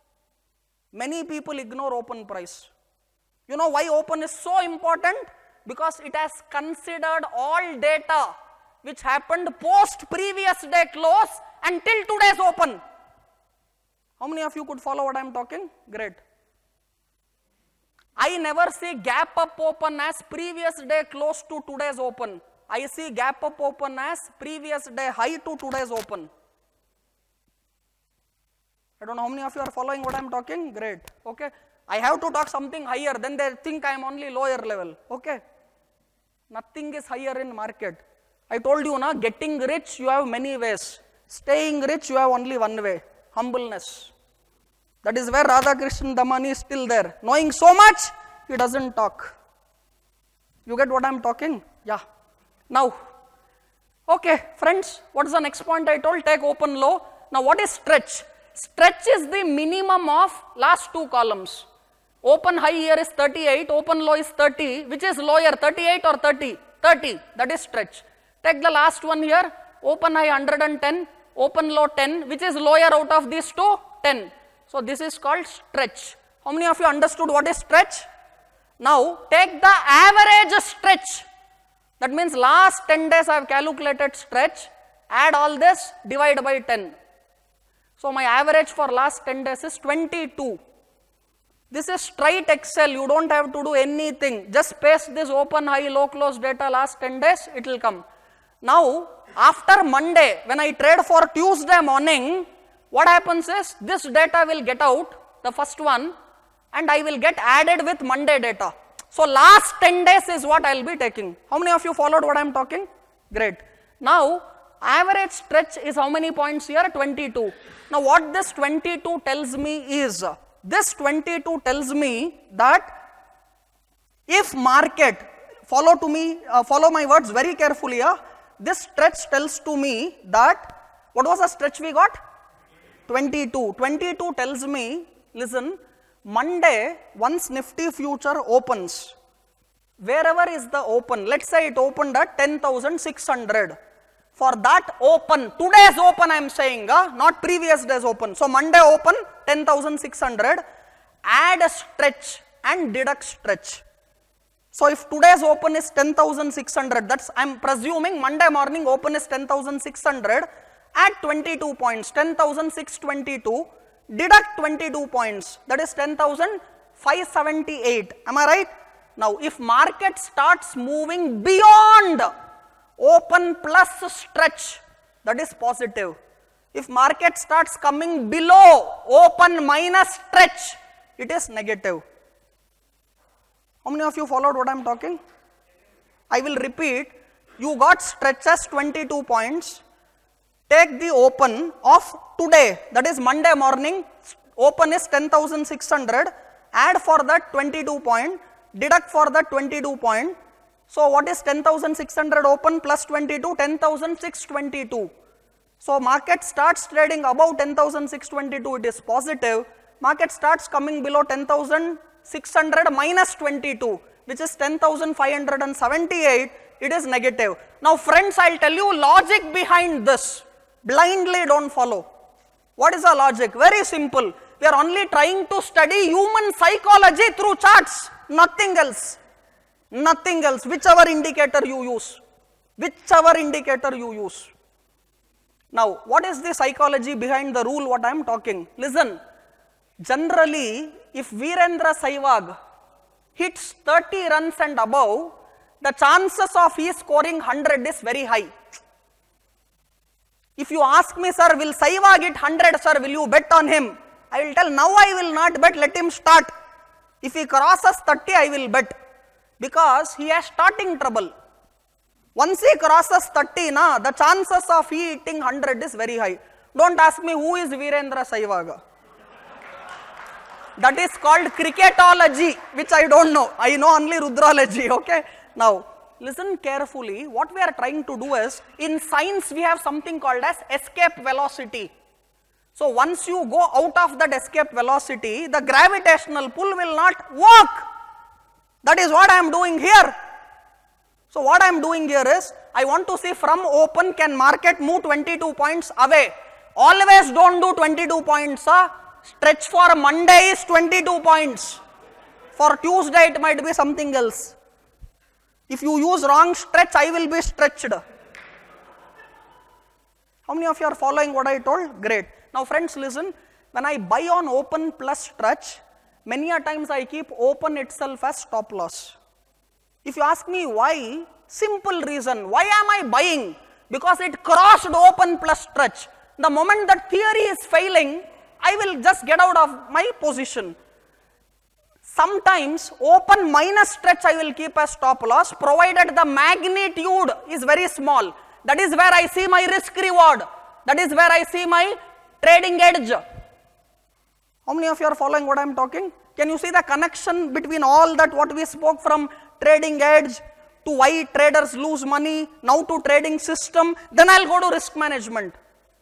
Many people ignore open price. You know why open is so important? Because it has considered all data which happened post previous day close until today's open. How many of you could follow what I am talking? Great. I never see gap up open as previous day close to today's open. I see gap up open as previous day high to today's open. I don't know how many of you are following what I am talking. Great. Okay. I have to talk something higher, then they think I am only lower level. Okay. Nothing is higher in market. I told you, getting rich you have many ways. Staying rich you have only one way. Humbleness. That is where Radhakrishnan Damani is still there. Knowing so much, he doesn't talk. You get what I am talking? Yeah. Now, okay, friends, what is the next point I told? Take open low. Now, what is stretch? Stretch is the minimum of last two columns. Open high here is 38, open low is 30. Which is lower, 38 or 30? 30, that is stretch. Take the last one here, open high 110, open low 10. Which is lower out of these two? 10. So this is called stretch. How many of you understood what is stretch? Now take the average stretch. That means last 10 days I have calculated stretch. Add all this, divide by 10. So my average for last 10 days is 22. This is straight Excel. You don't have to do anything. Just paste this open, high, low, close data last 10 days. It will come. Now, after Monday, when I trade for Tuesday morning, what happens is this data will get out, the first one, and I will get added with Monday data. So, last 10 days is what I will be taking. How many of you followed what I am talking? Great. Now, average stretch is how many points here? 22. Now, what this 22 tells me is, this 22 tells me that if market, follow my words very carefully, this stretch tells to me that, what was the stretch we got? 22. 22 tells me, listen, Monday, once Nifty future opens, wherever is the open, let's say it opened at 10,600. For that open, today's open I am saying, not previous day's open. So, Monday open 10,600, add a stretch and deduct stretch. So, if today's open is 10,600, that's I am presuming Monday morning open is 10,600, add 22 points, 10,622, deduct 22 points, that is 10,578. Am I right? Now, if market starts moving beyond open plus stretch, that is positive. If market starts coming below open minus stretch, it is negative. How many of you followed what I am talking? I will repeat, you got stretches 22 points, take the open of today, that is Monday morning, open is 10,600, add for that 22 point, deduct for that 22 point. So, what is 10,600 open plus 22? 10,622. So, market starts trading above 10,622, it is positive. Market starts coming below 10,600 minus 22, which is 10,578, it is negative. Now, friends, I will tell you logic behind this. Blindly don't follow. What is the logic? Very simple. We are only trying to study human psychology through charts, nothing else. Nothing else, whichever indicator you use. Whichever indicator you use. Now, what is the psychology behind the rule what I am talking? Listen, generally, if Virendra Sehwag hits 30 runs and above, the chances of he scoring 100 is very high. If you ask me, sir, will Sehwag hit 100, sir, will you bet on him? I will tell, now I will not bet, let him start. If he crosses 30, I will bet. Because he has starting trouble. Once he crosses 30, the chances of he hitting 100 is very high. Don't ask me who is Virendra Sehwag. That is called cricketology, which I don't know. I know only Rudralogy, okay. Now, listen carefully. What we are trying to do is, in science we have something called as escape velocity. So, once you go out of that escape velocity, the gravitational pull will not work. That is what I am doing here. So, what I am doing here is, I want to see from open can market move 22 points away. Always don't do 22 points. Stretch for Monday is 22 points. For Tuesday it might be something else. If you use wrong stretch, I will be stretched. How many of you are following what I told? Great. Now friends, listen, when I buy on open plus stretch, many a times I keep open itself as stop loss. If you ask me why, simple reason, why am I buying? Because it crossed open plus stretch. The moment that theory is failing, I will just get out of my position. Sometimes open minus stretch I will keep as stop loss, provided the magnitude is very small. That is where I see my risk reward. That is where I see my trading edge. How many of you are following what I am talking? Can you see the connection between all that what we spoke, from trading edge to why traders lose money, now to trading system, then I will go to risk management.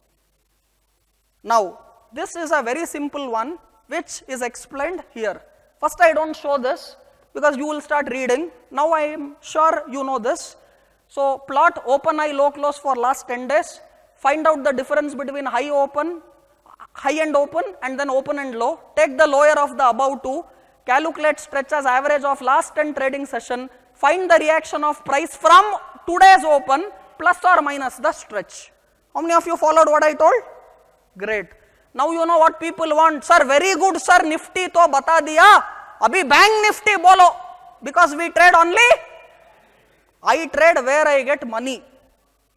Now, this is a very simple one which is explained here. First I don't show this because you will start reading. Now I am sure you know this. So, plot open high low close for last 10 days, find out the difference between high and open and then open and low, take the lower of the above two, calculate stretch as average of last 10 trading session, find the reaction of price from today's open plus or minus the stretch. How many of you followed what I told? Great. Now you know what people want. Sir, very good sir, Nifty to bata diya, abhi bank Nifty bolo, because we trade only, I trade where I get money.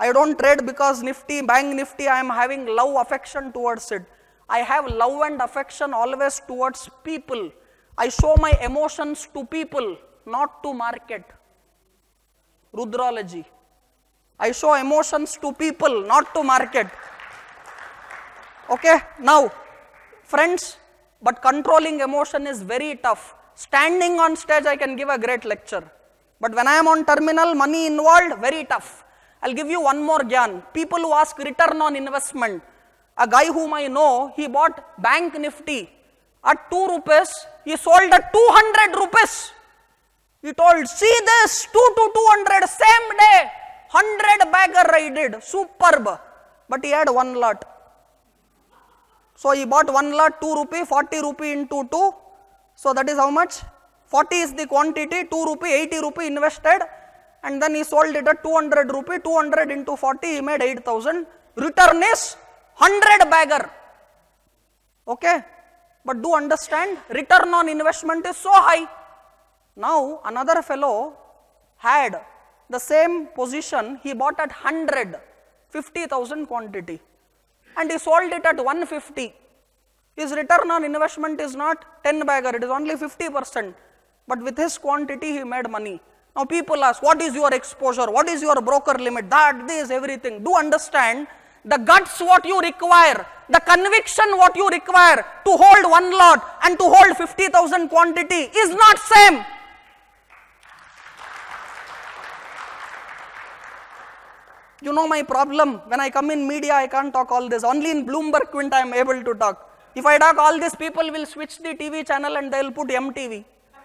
I don't trade because Nifty, Bank Nifty, I am having love affection towards it. I have love and affection always towards people. I show my emotions to people, not to market. Rudralogy. I show emotions to people, not to market. Okay, now, friends, but controlling emotion is very tough. Standing on stage, I can give a great lecture. But when I am on terminal, money involved, very tough. I'll give you one more gyan. People who ask return on investment. A guy whom I know, he bought Bank Nifty at 2 rupees, he sold at 200 rupees. He told, see this, 2 to 200, same day, 100 bagger I did, superb. But he had one lot. So he bought one lot, 2 rupee, 40 rupee into 2. So that is how much? 40 is the quantity, 2 rupee, 80 rupee invested. And then he sold it at 200 rupee, 200 into 40, he made 8,000. Return is 100 bagger. Okay? But do understand, return on investment is so high. Now, another fellow had the same position, he bought at 100, 50,000 quantity. And he sold it at 150. His return on investment is not 10 bagger, it is only 50%. But with his quantity, he made money. Now people ask, what is your exposure? What is your broker limit? That, this, everything. Do understand, the guts what you require, the conviction what you require to hold one lot and to hold 50,000 quantity is not same. You know my problem, when I come in media, I can't talk all this. Only in Bloomberg Quint I am able to talk. If I talk all this, people will switch the TV channel and they will put MTV.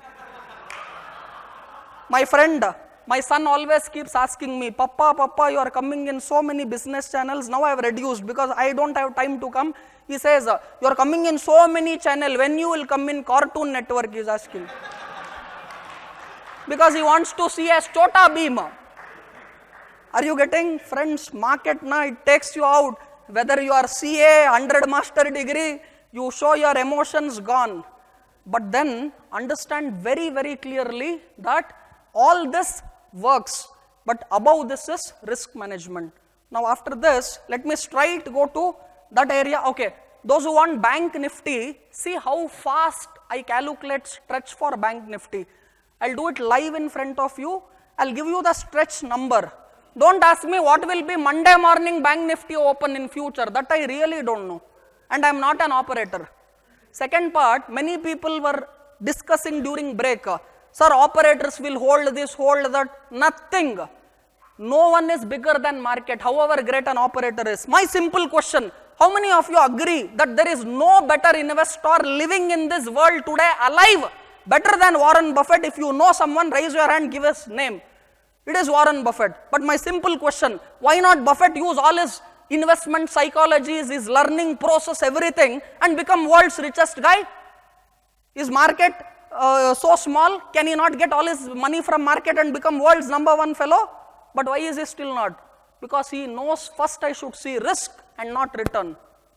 My friend, my son always keeps asking me, Papa, you are coming in so many business channels. Now I have reduced because I don't have time to come. He says, you are coming in so many channels. When you will come in Cartoon Network, he is asking. Because he wants to see as Chota Bheem. Are you getting, friends? Market now, it takes you out. Whether you are CA, 100 master degree, you show your emotions gone. But then understand very, very clearly that all this works. But above this is risk management. Now after this, let me straight go to that area. Okay, those who want Bank Nifty, see how fast I calculate stretch for Bank Nifty. I'll do it live in front of you. I'll give you the stretch number. Don't ask me what will be Monday morning Bank Nifty open in future. That I really don't know. And I am not an operator. Second part, many people were discussing during break. Sir, operators will hold this, hold that. Nothing. No one is bigger than market, however great an operator is. My simple question, how many of you agree that there is no better investor living in this world today alive, better than Warren Buffett? If you know someone, raise your hand, give us name. It is Warren Buffett. But my simple question, why not Buffett use all his investment psychologies, his learning process, everything and become world's richest guy? Is market so small? Can he not get all his money from market and become world's #1 fellow? But why is he still not? Because he knows first I should see risk and not return.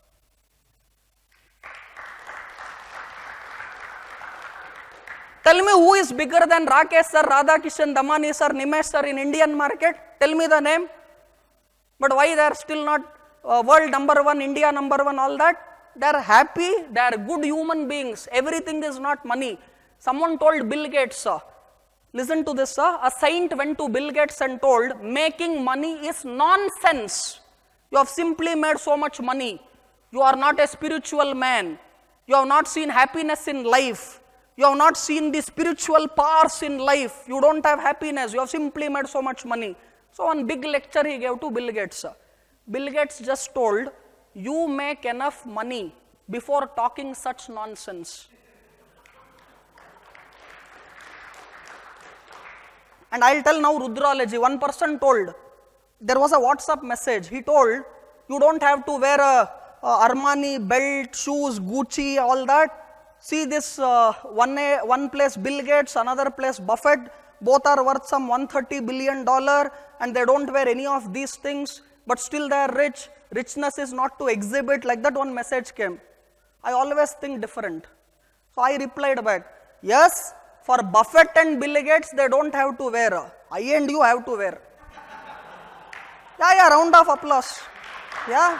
Tell me who is bigger than Rakesh sir, Radhakishan, Damani sir, Nimesh sir in Indian market? Tell me the name. But why they are still not world #1, India #1, all that? They are happy, they are good human beings. Everything is not money. Someone told Bill Gates, listen to this, a saint went to Bill Gates and told, making money is nonsense. You have simply made so much money. You are not a spiritual man. You have not seen happiness in life. You have not seen the spiritual powers in life. You don't have happiness. You have simply made so much money. So one big lecture he gave to Bill Gates. Bill Gates just told, you make enough money before talking such nonsense. And I'll tell now Rudralogy. One person told, there was a WhatsApp message. He told, you don't have to wear a Armani belt, shoes, Gucci, all that. See this one place Bill Gates, another place Buffett, both are worth some $130 billion and they don't wear any of these things, but still they are rich. Richness is not to exhibit, like that one message came. I always think different. So I replied back, yes, for Buffett and Bill Gates, they don't have to wear. I and you have to wear. Yeah, round of applause. Yeah.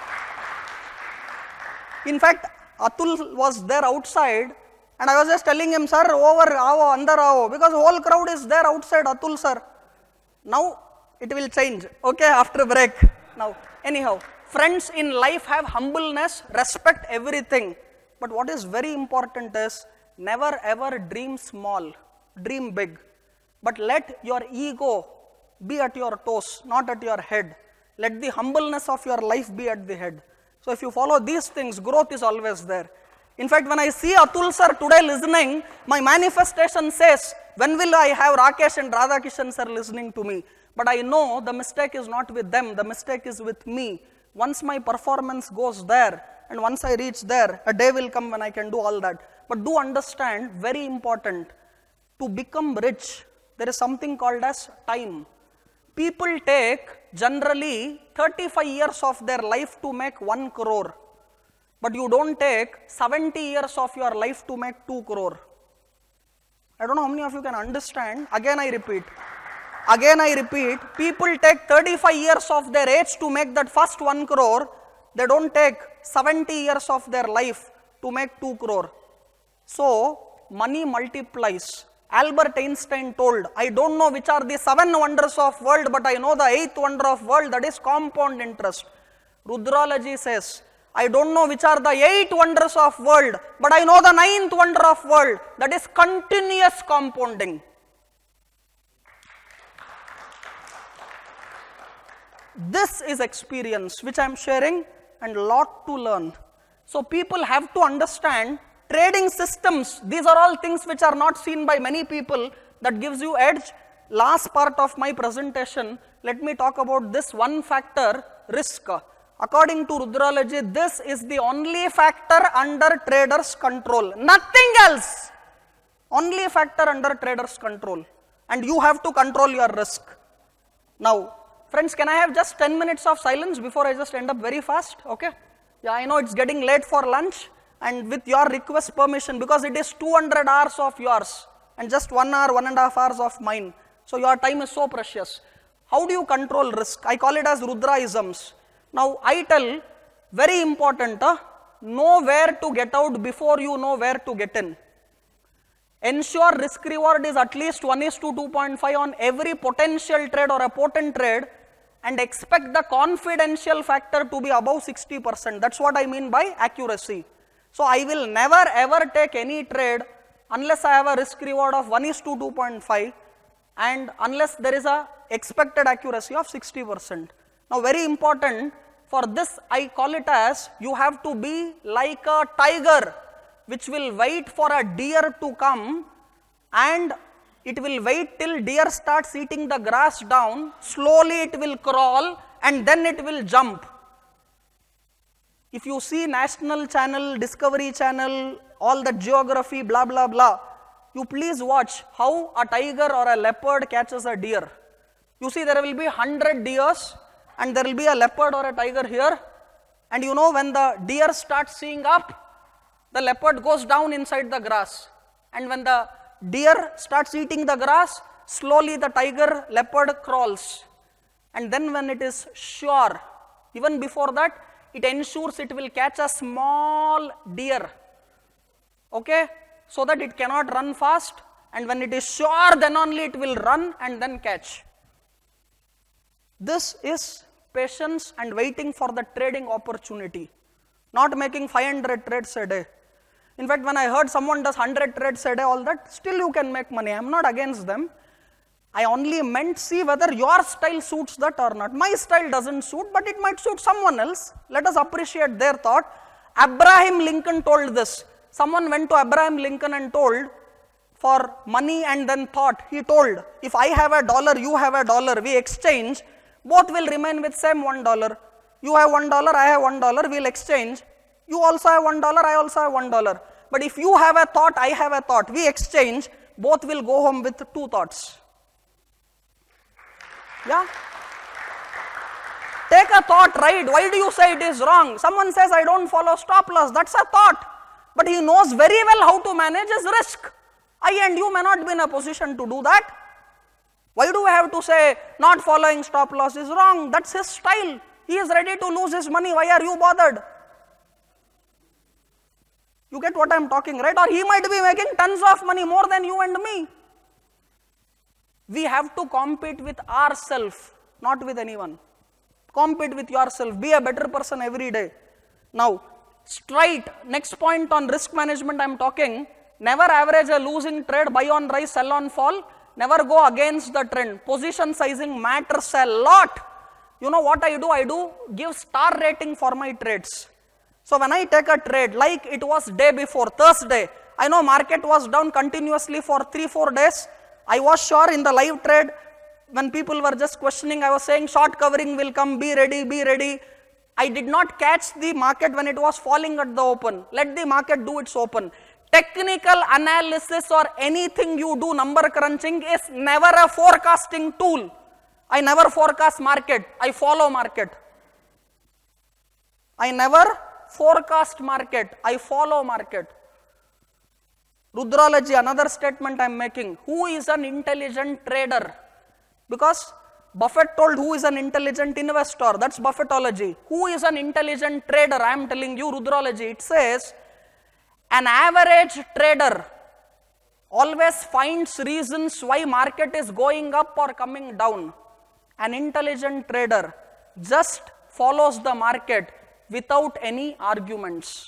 In fact, Atul was there outside and I was just telling him, sir, over, aao, andar aao, because whole crowd is there outside, Atul sir. Now, it will change, okay, after break. Now, anyhow, friends in life have humbleness, respect everything. But what is very important is, never ever dream small, dream big. But let your ego be at your toes, not at your head. Let the humbleness of your life be at the head. So if you follow these things, growth is always there. In fact, when I see Atul sir today listening, my manifestation says, when will I have Rakesh and Radhakishan sir listening to me? But I know the mistake is not with them, the mistake is with me. Once my performance goes there, and once I reach there, a day will come when I can do all that. But do understand, very important, to become rich, there is something called as time. People take generally 35 years of their life to make 1 crore. But you don't take 70 years of your life to make 2 crore. I don't know how many of you can understand. Again I repeat, people take 35 years of their age to make that first 1 crore. They don't take 70 years of their life to make 2 crore. So, money multiplies. Albert Einstein told, I don't know which are the 7 wonders of world, but I know the 8th wonder of world, that is compound interest. Rudralogy says, I don't know which are the 8 wonders of world, but I know the 9th wonder of world, that is continuous compounding. This is experience which I am sharing and lot to learn. So people have to understand trading systems. These are all things which are not seen by many people, that gives you edge. Last part of my presentation, let me talk about this one factor, risk. According to Rudralogy, this is the only factor under traders' control. Nothing else. Only factor under traders' control. And you have to control your risk. Now, friends, can I have just 10 minutes of silence before I just end up very fast? Okay? Yeah, I know it's getting late for lunch. And with your request permission, because it is 200 hours of yours and just 1 hour, 1.5 hours of mine. So your time is so precious. How do you control risk? I call it as Rudraisms. Now I tell, very important, know where to get out before you know where to get in. Ensure risk reward is at least 1:2.5 on every potential trade or a potent trade, and expect the confidential factor to be above 60%. That's what I mean by accuracy. So I will never ever take any trade unless I have a risk reward of 1:2.5 and unless there is a expected accuracy of 60%. Now very important, for this I call it as, you have to be like a tiger which will wait for a deer to come, and it will wait till deer starts eating the grass down, slowly it will crawl and then it will jump. If you see National Channel, Discovery Channel, all the geography, blah, blah, blah, you please watch how a tiger or a leopard catches a deer. You see there will be 100 deers and there will be a leopard or a tiger here. And you know, when the deer starts seeing up, the leopard goes down inside the grass. And when the deer starts eating the grass, slowly the tiger, leopard crawls. And then when it is sure, even before that, it ensures it will catch a small deer, okay, so that it cannot run fast, and when it is sure, then only it will run and then catch. This is patience and waiting for the trading opportunity, not making 500 trades a day. In fact, when I heard someone does 100 trades a day, all that, still you can make money. I am not against them. I only meant, see whether your style suits that or not. My style doesn't suit, but it might suit someone else. Let us appreciate their thought. Abraham Lincoln told this. Someone went to Abraham Lincoln and told for money, and then thought, he told, if I have $1, you have $1, we exchange, both will remain with same $1. You have $1, I have $1, we'll exchange. You also have $1, I also have $1. But if you have a thought, I have a thought, we exchange, both will go home with 2 thoughts. Yeah? Take a thought, right? Why do you say it is wrong? Someone says, I don't follow stop loss. That's a thought. But he knows very well how to manage his risk. I and you may not be in a position to do that. Why do we have to say not following stop loss is wrong? That's his style. He is ready to lose his money. Why are you bothered? You get what I am talking, right? Or he might be making tons of money, more than you and me. We have to compete with ourselves, not with anyone. Compete with yourself. Be a better person every day. Now, straight, next point on risk management I am talking. Never average a losing trade, buy on rise, sell on fall. Never go against the trend. Position sizing matters a lot. You know what I do? I do give star rating for my trades. So when I take a trade, like it was day before, Thursday, I know market was down continuously for 3-4 days. I was sure in the live trade, when people were just questioning, I was saying short covering will come, be ready, be ready. I did not catch the market when it was falling at the open. Let the market do its open. Technical analysis or anything you do, number crunching, is never a forecasting tool. I never forecast market, I follow market. I never forecast market, I follow market. Rudralogy, another statement I am making. Who is an intelligent trader? Because Buffett told who is an intelligent investor, that's Buffettology. Who is an intelligent trader? I am telling you, Rudralogy. It says, an average trader always finds reasons why market is going up or coming down. An intelligent trader just follows the market without any arguments.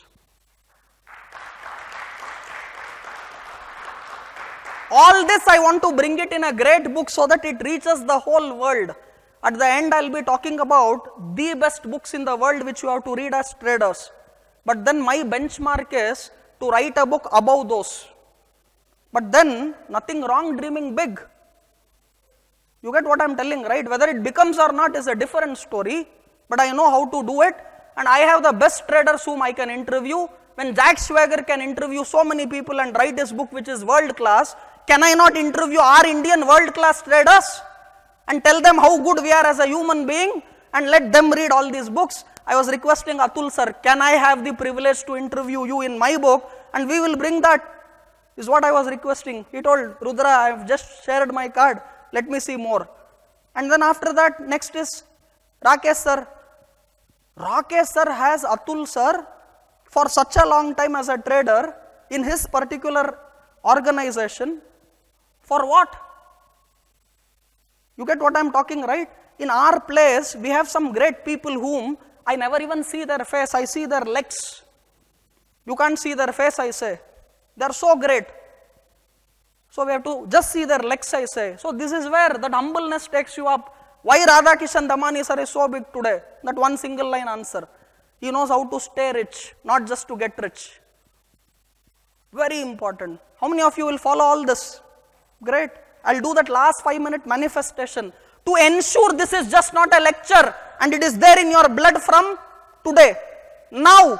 All this I want to bring it in a great book so that it reaches the whole world. At the end I will be talking about the best books in the world which you have to read as traders. But then my benchmark is to write a book above those. But then nothing wrong dreaming big. You get what I am telling, right? Whether it becomes or not is a different story. But I know how to do it. And I have the best traders whom I can interview. When Jack Schwager can interview so many people and write his book which is world class, can I not interview our Indian world class traders and tell them how good we are as a human being and let them read all these books? I was requesting Atul sir, can I have the privilege to interview you in my book and we will bring that, is what I was requesting. He told, Rudra, I have just shared my card, let me see more. And then after that, next is Rakesh sir. Rakesh sir has Atul sir for such a long time as a trader in his particular organization. For what? You get what I am talking, right? In our place, we have some great people whom I never even see their face, I see their legs. You can't see their face, I say. They are so great. So we have to just see their legs, I say. So this is where that humbleness takes you up. Why Radhakishan Damani sir is so big today? That one single line answer. He knows how to stay rich, not just to get rich. Very important. How many of you will follow all this? Great. I'll do that last 5-minute manifestation to ensure this is just not a lecture and it is there in your blood from today. Now,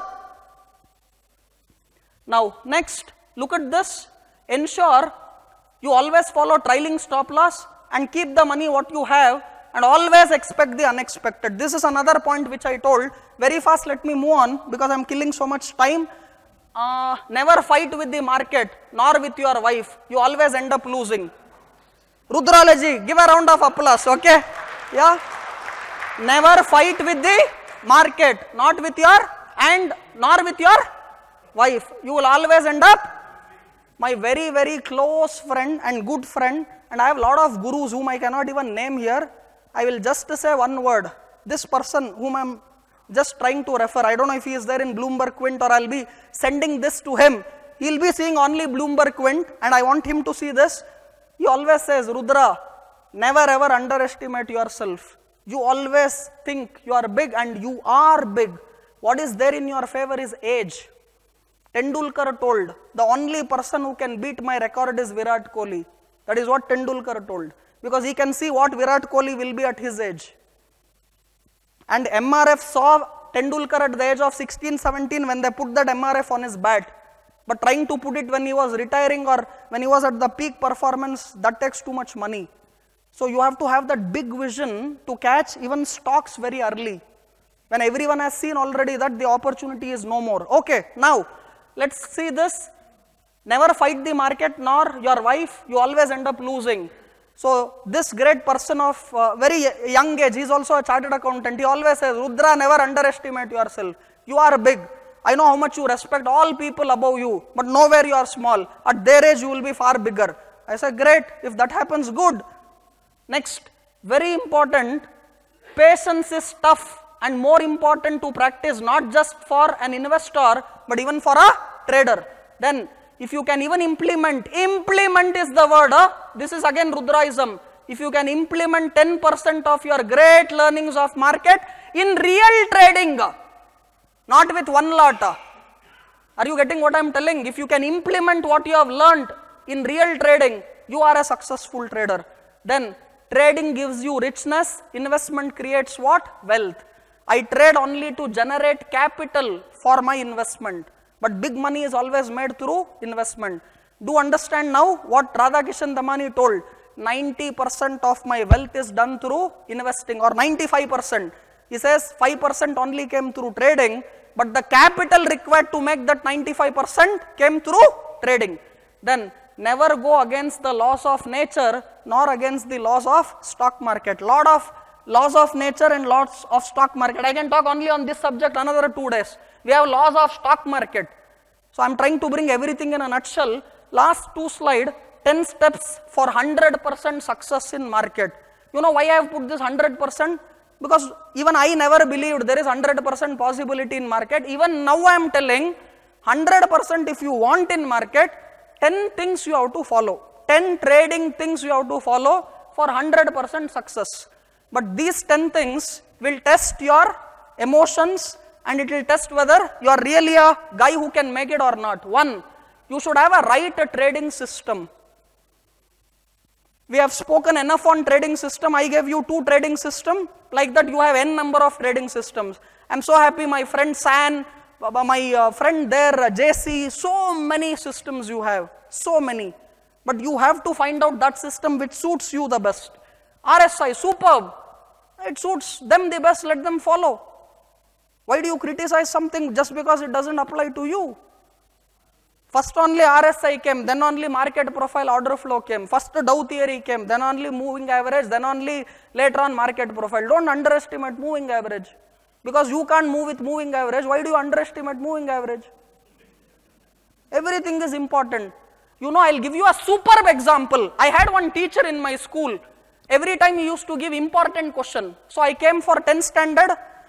next, look at this. Ensure you always follow trailing stop loss and keep the money what you have and always expect the unexpected. This is another point which I told. Very fast, let me move on because I am killing so much time. Never fight with the market nor with your wife. You always end up losing. Rudralogy, give a round of applause, okay? Yeah. Never fight with the market, not with your and nor with your wife. You will always end up. My very, very close friend and good friend, and I have a lot of gurus whom I cannot even name here. I will just say one word. This person whom I am just trying to refer, I don't know if he is there in Bloomberg Quint or I will be sending this to him. He will be seeing only Bloomberg Quint and I want him to see this. He always says, Rudra, never ever underestimate yourself. You always think you are big and you are big. What is there in your favor is age. Tendulkar told, the only person who can beat my record is Virat Kohli. That is what Tendulkar told. Because he can see what Virat Kohli will be at his age. And MRF saw Tendulkar at the age of 16, 17 when they put that MRF on his bat. But trying to put it when he was retiring or when he was at the peak performance, that takes too much money. So you have to have that big vision to catch even stocks very early. When everyone has seen already that the opportunity is no more. Okay, now let's see this. Never fight the market nor your wife, you always end up losing. So this great person of very young age, he is also a chartered accountant. He always says, Rudra, never underestimate yourself. You are big. I know how much you respect all people above you, but nowhere you are small. At their age, you will be far bigger. I say, great. If that happens, good. Next, very important, patience is tough and more important to practice, not just for an investor, but even for a trader. Then, if you can even implement is the word, this is again Rudraism. If you can implement 10% of your great learnings of market in real trading, not with one lot. Are you getting what I am telling? If you can implement what you have learned in real trading, you are a successful trader. Then trading gives you richness, investment creates what? Wealth. I trade only to generate capital for my investment. But big money is always made through investment. Do understand now what Radhakishan Damani told? 90% of my wealth is done through investing, or 95%. He says 5% only came through trading, but the capital required to make that 95% came through trading. Then never go against the laws of nature nor against the laws of stock market. Lot of laws of nature and laws of stock market. I can talk only on this subject another 2 days. We have laws of stock market. So I am trying to bring everything in a nutshell. Last 2 slides, 10 steps for 100% success in market. You know why I have put this 100%? Because even I never believed there is 100% possibility in market. Even now I am telling 100% if you want in market, 10 things you have to follow. 10 trading things you have to follow for 100% success. But these 10 things will test your emotions and it will test whether you are really a guy who can make it or not. 1, you should have a right trading system. We have spoken enough on trading system. I gave you 2 trading systems. Like that you have n number of trading systems. I am so happy my friend San, my friend there JC, so many systems you have. So many. But you have to find out that system which suits you the best. RSI, superb. It suits them the best, let them follow. Why do you criticize something just because it doesn't apply to you? First only RSI came, then only market profile order flow came. First Dow theory came, then only moving average, then only later on market profile. Don't underestimate moving average. Because you can't move with moving average, why do you underestimate moving average? Everything is important. You know, I'll give you a superb example. I had one teacher in my school. Every time he used to give important question. So I came for 10th standard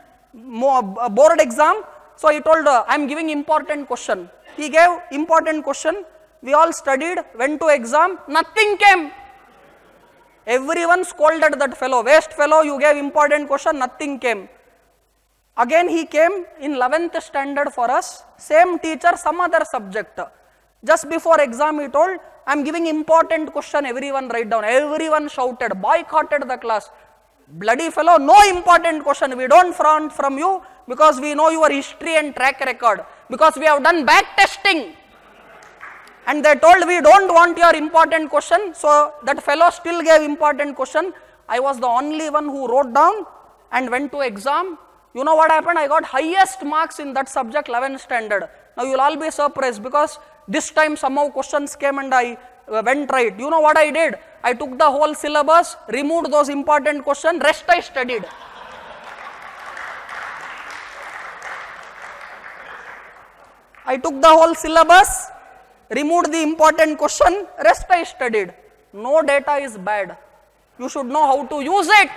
board exam. So he told, I am giving important question. He gave important question. We all studied, went to exam, nothing came. Everyone scolded that fellow. Waste fellow, you gave important question, nothing came. Again he came in 11th standard for us. Same teacher, some other subject. Just before exam he told, I am giving important question, everyone write down. Everyone shouted, boycotted the class. Bloody fellow, no important question, we don't want from you because we know your history and track record. Because we have done back testing. And they told we don't want your important question. So that fellow still gave important question. I was the only one who wrote down and went to exam. You know what happened? I got highest marks in that subject, 11th standard. Now you will all be surprised because this time somehow questions came and I went right. You know what I did? I took the whole syllabus, removed those important questions, rest I studied. I took the whole syllabus, removed the important question, rest I studied. No data is bad. You should know how to use it.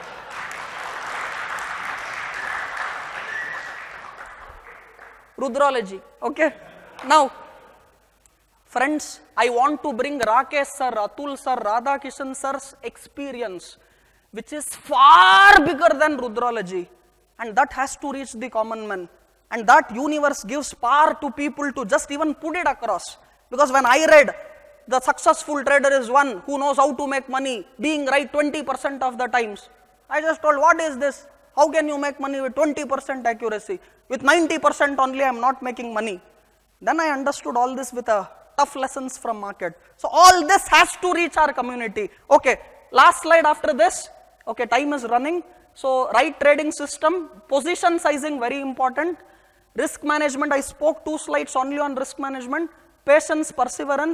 Rudrology, okay? Now, friends, I want to bring Rakesh sir, Atul sir, Radhakishan sir's experience, which is far bigger than Rudrology, and that has to reach the common man. And that universe gives power to people to just even put it across. Because when I read, the successful trader is one who knows how to make money, being right 20% of the times. I just told, what is this? How can you make money with 20% accuracy? With 90% only I am not making money. Then I understood all this with a tough lessons from market. So all this has to reach our community. Okay, last slide after this. Okay, time is running. So right trading system, position sizing very important. Risk management, I spoke 2 slides only on risk management. Patience, perseverance.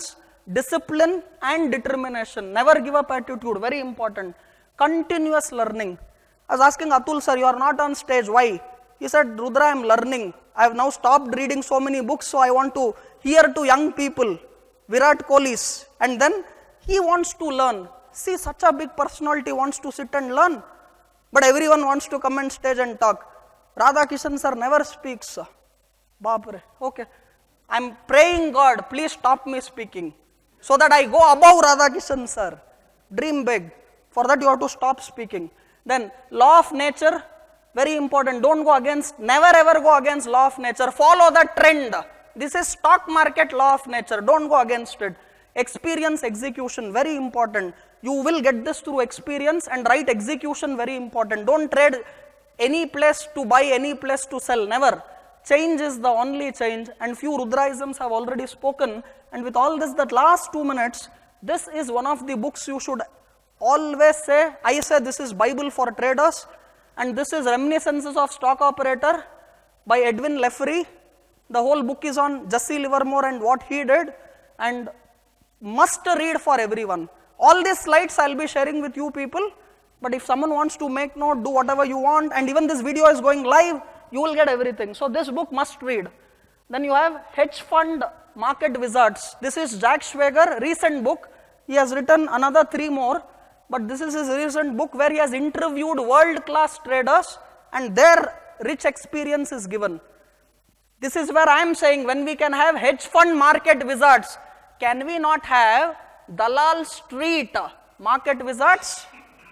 discipline and determination, never give up attitude, very important. Continuous learning. I was asking Atul sir, you are not on stage, why? He said, Rudra, I am learning. I have now stopped reading so many books, so I want to hear to young people, Virat Kohli's, and then he wants to learn. See, such a big personality wants to sit and learn, but everyone wants to come on stage and talk. Radhakishan sir never speaks. Bapre, okay. I am praying God, please stop me speaking, so that I go above Radhakishan sir. Dream big. For that you have to stop speaking. Then law of nature, very important. Don't go against, never ever go against law of nature. Follow the trend. This is stock market law of nature. Don't go against it. Experience, execution, very important. You will get this through experience, and right execution, very important. Don't trade any place to buy, any place to sell, never. Change is the only change, and few Rudraisms have already spoken. And with all this, that last 2 minutes, this is one of the books you should always say. I say this is Bible for traders, and this is Reminiscences of Stock Operator by Edwin Leffery. The whole book is on Jesse Livermore and what he did, and must read for everyone. All these slides I will be sharing with you people, but if someone wants to make note, do whatever you want, and even this video is going live, you will get everything. So this book must read. Then you have Hedge Fund Market Wizards. This is Jack Schwager, recent book. He has written another 3 more, but this is his recent book where he has interviewed world-class traders and their rich experience is given. This is where I am saying, when we can have hedge fund market wizards, can we not have Dalal Street market wizards?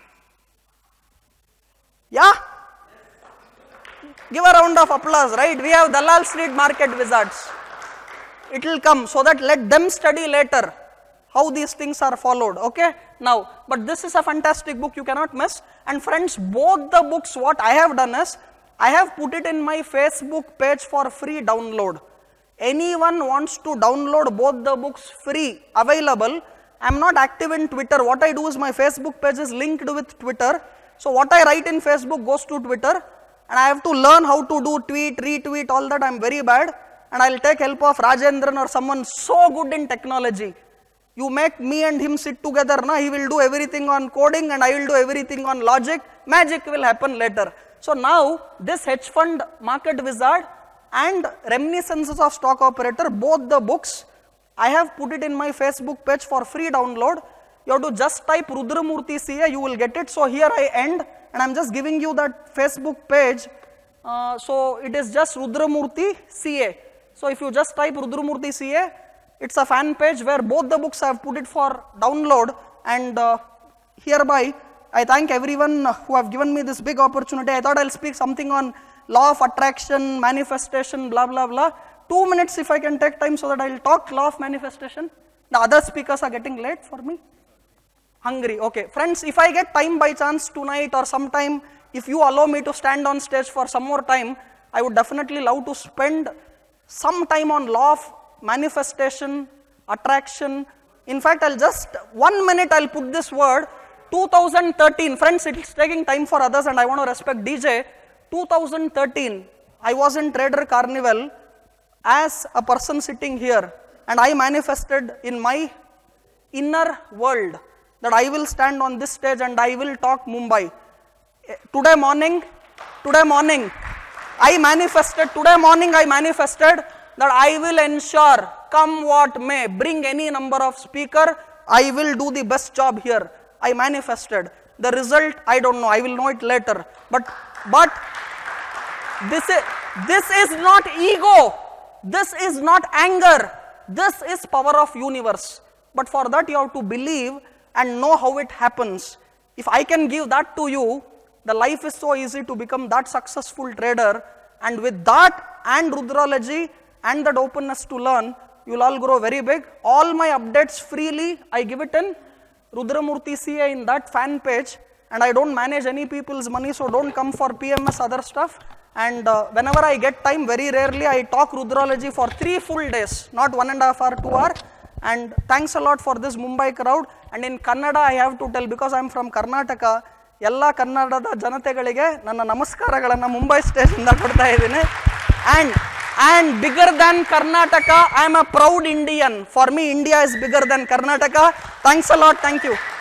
Yeah? Give a round of applause, right? We have Dalal Street market wizards. It will come, so that let them study later how these things are followed, okay? Now, but this is a fantastic book, you cannot miss. And friends, both the books, what I have done is, I have put it in my Facebook page for free download. Anyone wants to download both the books free, available. I am not active in Twitter. What I do is my Facebook page is linked with Twitter. So what I write in Facebook goes to Twitter, and I have to learn how to do tweet, retweet, all that. I am very bad, and I will take help of Rajendran or someone so good in technology. You make me and him sit together, na? He will do everything on coding and I will do everything on logic. Magic will happen later. So now, this hedge fund market wizard and Reminiscences of Stock Operator, both the books, I have put it in my Facebook page for free download. You have to just type Rudramurthy CA, you will get it. So here I end, and I am just giving you that Facebook page. So it is just Rudramurthy CA. So if you just type Rudramurthy CA, it's a fan page where both the books I have put it for download, and hereby I thank everyone who have given me this big opportunity. I thought I'll speak something on law of attraction, manifestation, blah, blah, blah. 2 minutes if I can take time so that I'll talk law of manifestation. The other speakers are getting late for me. Hungry, okay. Friends, if I get time by chance tonight or sometime, if you allow me to stand on stage for some more time, I would definitely love to spend some time on law of manifestation, attraction. In fact, I'll just, 1 minute I'll put this word, 2013, friends, it is taking time for others and I want to respect DJ. 2013, I was in Trader Carnival as a person sitting here, and I manifested in my inner world that I will stand on this stage and I will talk Mumbai. Today morning, I manifested that I will ensure, come what may, bring any number of speaker, I will do the best job here. I manifested. The result, I don't know, I will know it later. But this is not ego. This is not anger. This is power of universe. But for that you have to believe and know how it happens. If I can give that to you, the life is so easy to become that successful trader, and with that and Rudralogy and that openness to learn, you will all grow very big. All my updates freely, I give it in Rudramurthy CA in that fan page, and I don't manage any people's money, so don't come for PMS other stuff. And whenever I get time, very rarely I talk Rudralogy for 3 full days, not 1.5 hour, 2 hour. And thanks a lot for this Mumbai crowd. And in Kannada I have to tell, because I am from Karnataka, ಎಲ್ಲ ಕನ್ನಡದ ಜನತೆಗಳಿಗೆ ನನ್ನ ನಮಸ್ಕಾರಗಳನ್ನು Mumbai station ಇಂದ ಕೊಡ್ತಾ ಇದ್ದೀನಿ. And And bigger than Karnataka, I am a proud Indian. For me, India is bigger than Karnataka. Thanks a lot. Thank you.